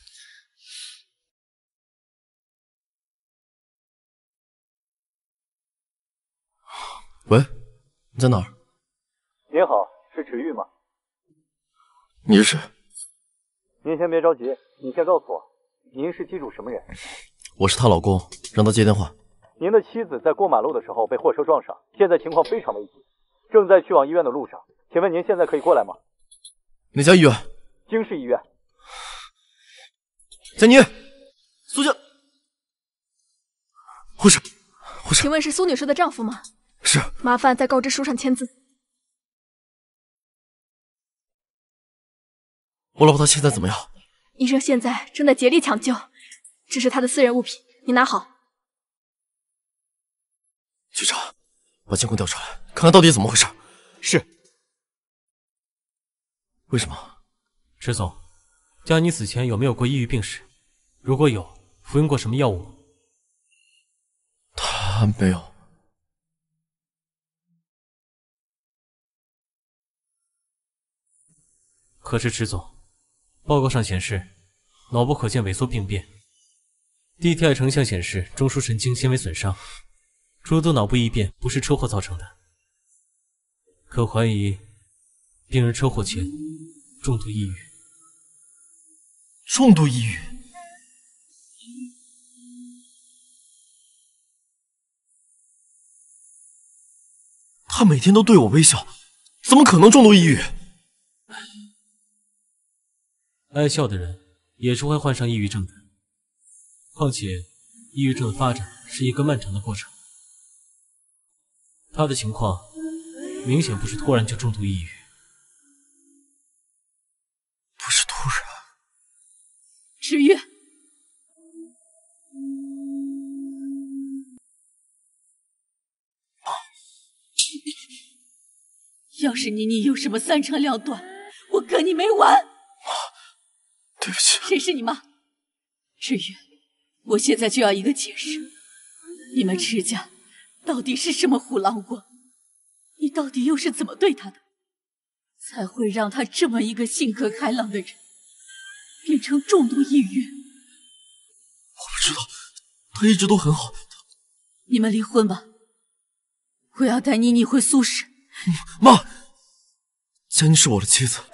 喂，你在哪儿？ 您好，是池玉吗？ 你是谁？ 您先别着急，你先告诉我，您是机主什么人？ 我是她老公，让她接电话。 您的妻子在过马路的时候被货车撞上，现在情况非常危急，正在去往医院的路上。请问您现在可以过来吗？ 哪家医院？ 京市医院。 佳妮，苏家，护士， 请问是苏女士的丈夫吗？ 是。 麻烦在告知书上签字。 我老婆她现在怎么样？ 医生现在正在竭力抢救，这是她的私人物品，你拿好。 局长，把监控调出来，看看到底怎么回事。 是。 为什么？ 池总，佳妮死前有没有过抑郁病史？如果有，服用过什么药物吗？ 她没有。 可是池总，报告上显示，脑部可见萎缩病变 ，DTI 成像显示中枢神经纤维损伤，诸多脑部异变不是车祸造成的，可怀疑病人车祸前重度抑郁。 重度抑郁？他每天都对我微笑，怎么可能重度抑郁？ 爱笑的人也是会患上抑郁症的，况且抑郁症的发展是一个漫长的过程。他的情况明显不是突然就重度抑郁， 不是突然。 池月，要是你有什么三长两短，我跟你没完。 对不起。 谁是你妈？池月，我现在就要一个解释，你们池家到底是什么虎狼窝？你到底又是怎么对他的，才会让他这么一个性格开朗的人变成重度抑郁？ 我不知道，他一直都很好。 你们离婚吧，我要带妮妮回苏氏。 妈，佳妮是我的妻子。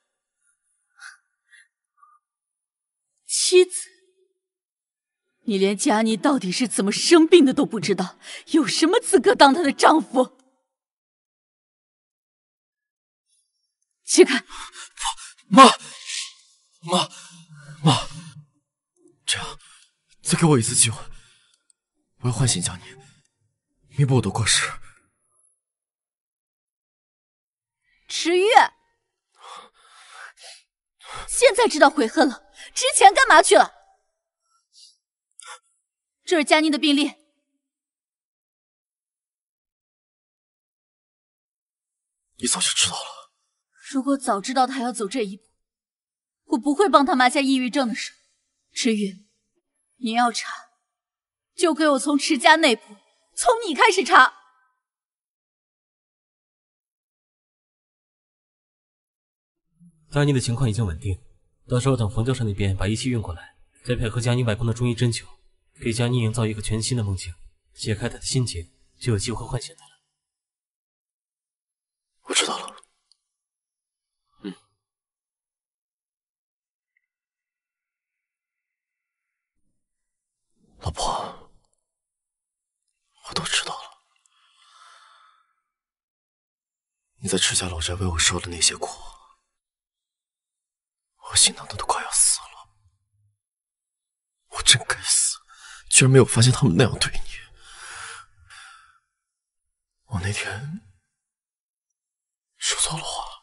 妻子？你连佳妮到底是怎么生病的都不知道，有什么资格当她的丈夫？起开！ 妈，这样，再给我一次机会，我要唤醒佳妮，弥补我的过失。 池月，现在知道悔恨了，之前干嘛去了？这是佳妮的病历。 你早就知道了。 如果早知道他要走这一步，我不会帮他埋下抑郁症的事。池月， 你要查，就给我从池家内部，从你开始查。 佳妮的情况已经稳定，到时候等冯教授那边把仪器运过来，再配合佳妮外公的中医针灸，给佳妮营造一个全新的梦境，解开她的心结，就有机会唤醒她了。 我知道了。老婆，我都知道了。你在赤家老宅为我受的那些苦，我心疼的都快要死了。我真该死，居然没有发现他们那样对你。我那天说错了话。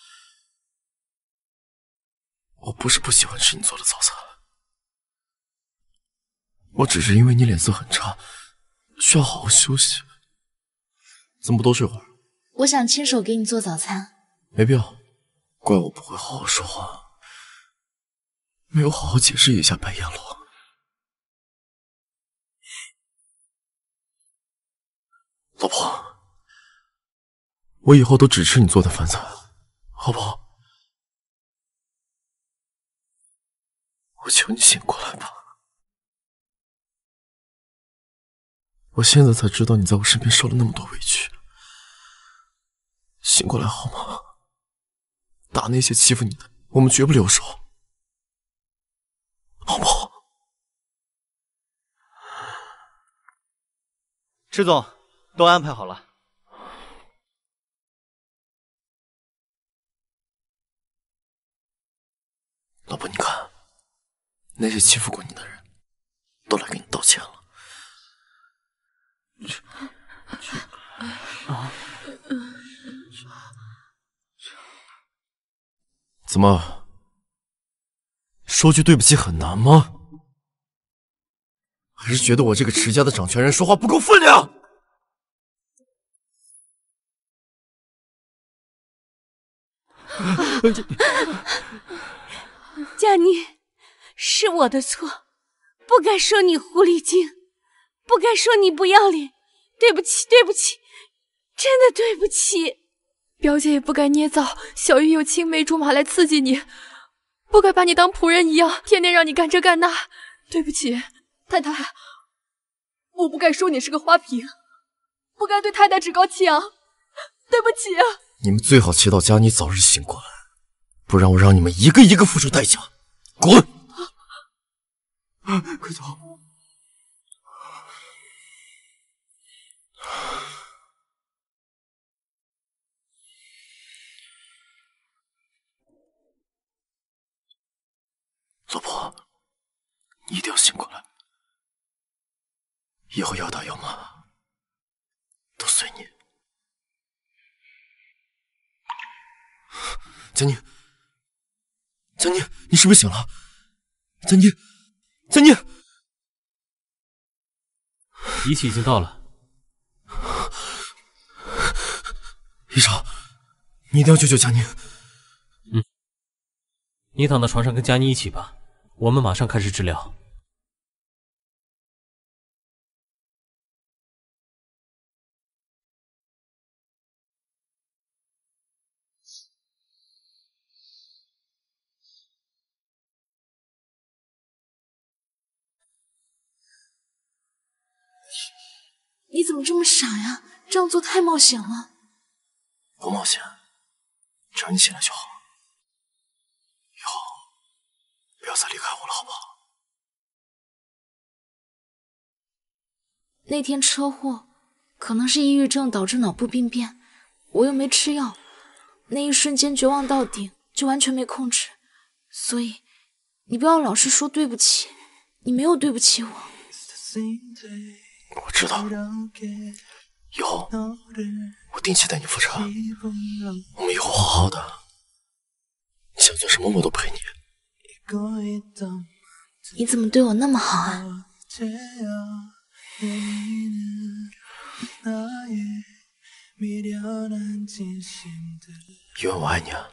我不是不喜欢吃你做的早餐，我只是因为你脸色很差，需要好好休息。咱们不多睡会儿？ 我想亲手给你做早餐。 没必要，怪我不会好好说话，没有好好解释一下白阎罗。老婆，我以后都只吃你做的饭菜，好不好？我求你醒过来吧！我现在才知道你在我身边受了那么多委屈，醒过来好吗？打那些欺负你的，我们绝不留手，好不好？ 池总，都安排好了。 老婆，你看，那些欺负过你的人都来给你道歉了。怎么，说句对不起很难吗？还是觉得我这个池家的掌权人说话不够分量？ 佳妮，是我的错，不该说你狐狸精，不该说你不要脸，对不起，对不起，真的对不起。 表姐也不该捏造小玉有青梅竹马来刺激你，不该把你当仆人一样，天天让你干这干那。对不起， 太太，我不该说你是个花瓶，不该对太太趾高气扬，对不起啊！ 你们最好祈祷佳妮早日醒过来，不然我让你们一个一个付出代价。滚！快走！老婆，你一定要醒过来。以后要打要骂都随你。佳妮，佳妮，你是不是醒了？佳妮，佳妮， 仪器已经到了。 医生，你一定要救救佳妮。 你躺到床上跟佳妮一起吧，我们马上开始治疗。 你怎么这么傻呀？这样做太冒险了。 不冒险，只要你醒来就好。以后不要再离开我了，好不好？ 那天车祸可能是抑郁症导致脑部病变，我又没吃药，那一瞬间绝望到顶，就完全没控制。所以你不要老是说对不起，你没有对不起我。 我知道，以后我定期带你复查，我们以后好好的，你想做什么我都陪你。 你怎么对我那么好啊？ 因为我爱你啊。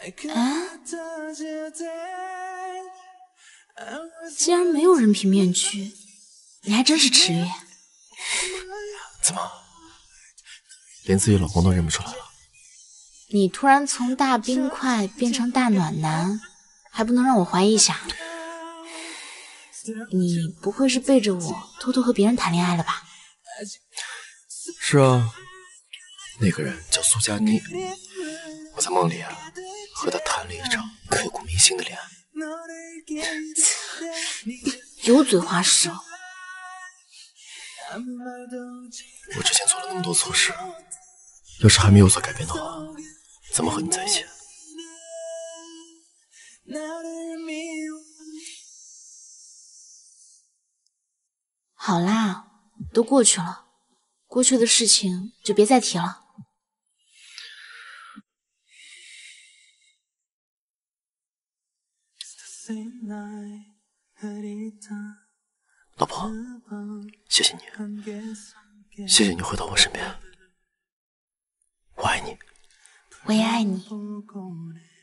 既然没有人皮面具，你还真是池月。 怎么，连自己老公都认不出来了？ 你突然从大冰块变成大暖男，还不能让我怀疑一下？你不会是背着我偷偷和别人谈恋爱了吧？ 是啊，那个人叫苏佳妮，我在梦里和她谈了一场刻骨铭心的恋爱。 油嘴滑舌！ 我之前做了那么多错事，要是还没有所改变的话，怎么和你在一起？ 好啦，都过去了，过去的事情就别再提了。 老婆，谢谢你，谢谢你回到我身边，我爱你。 我也爱你。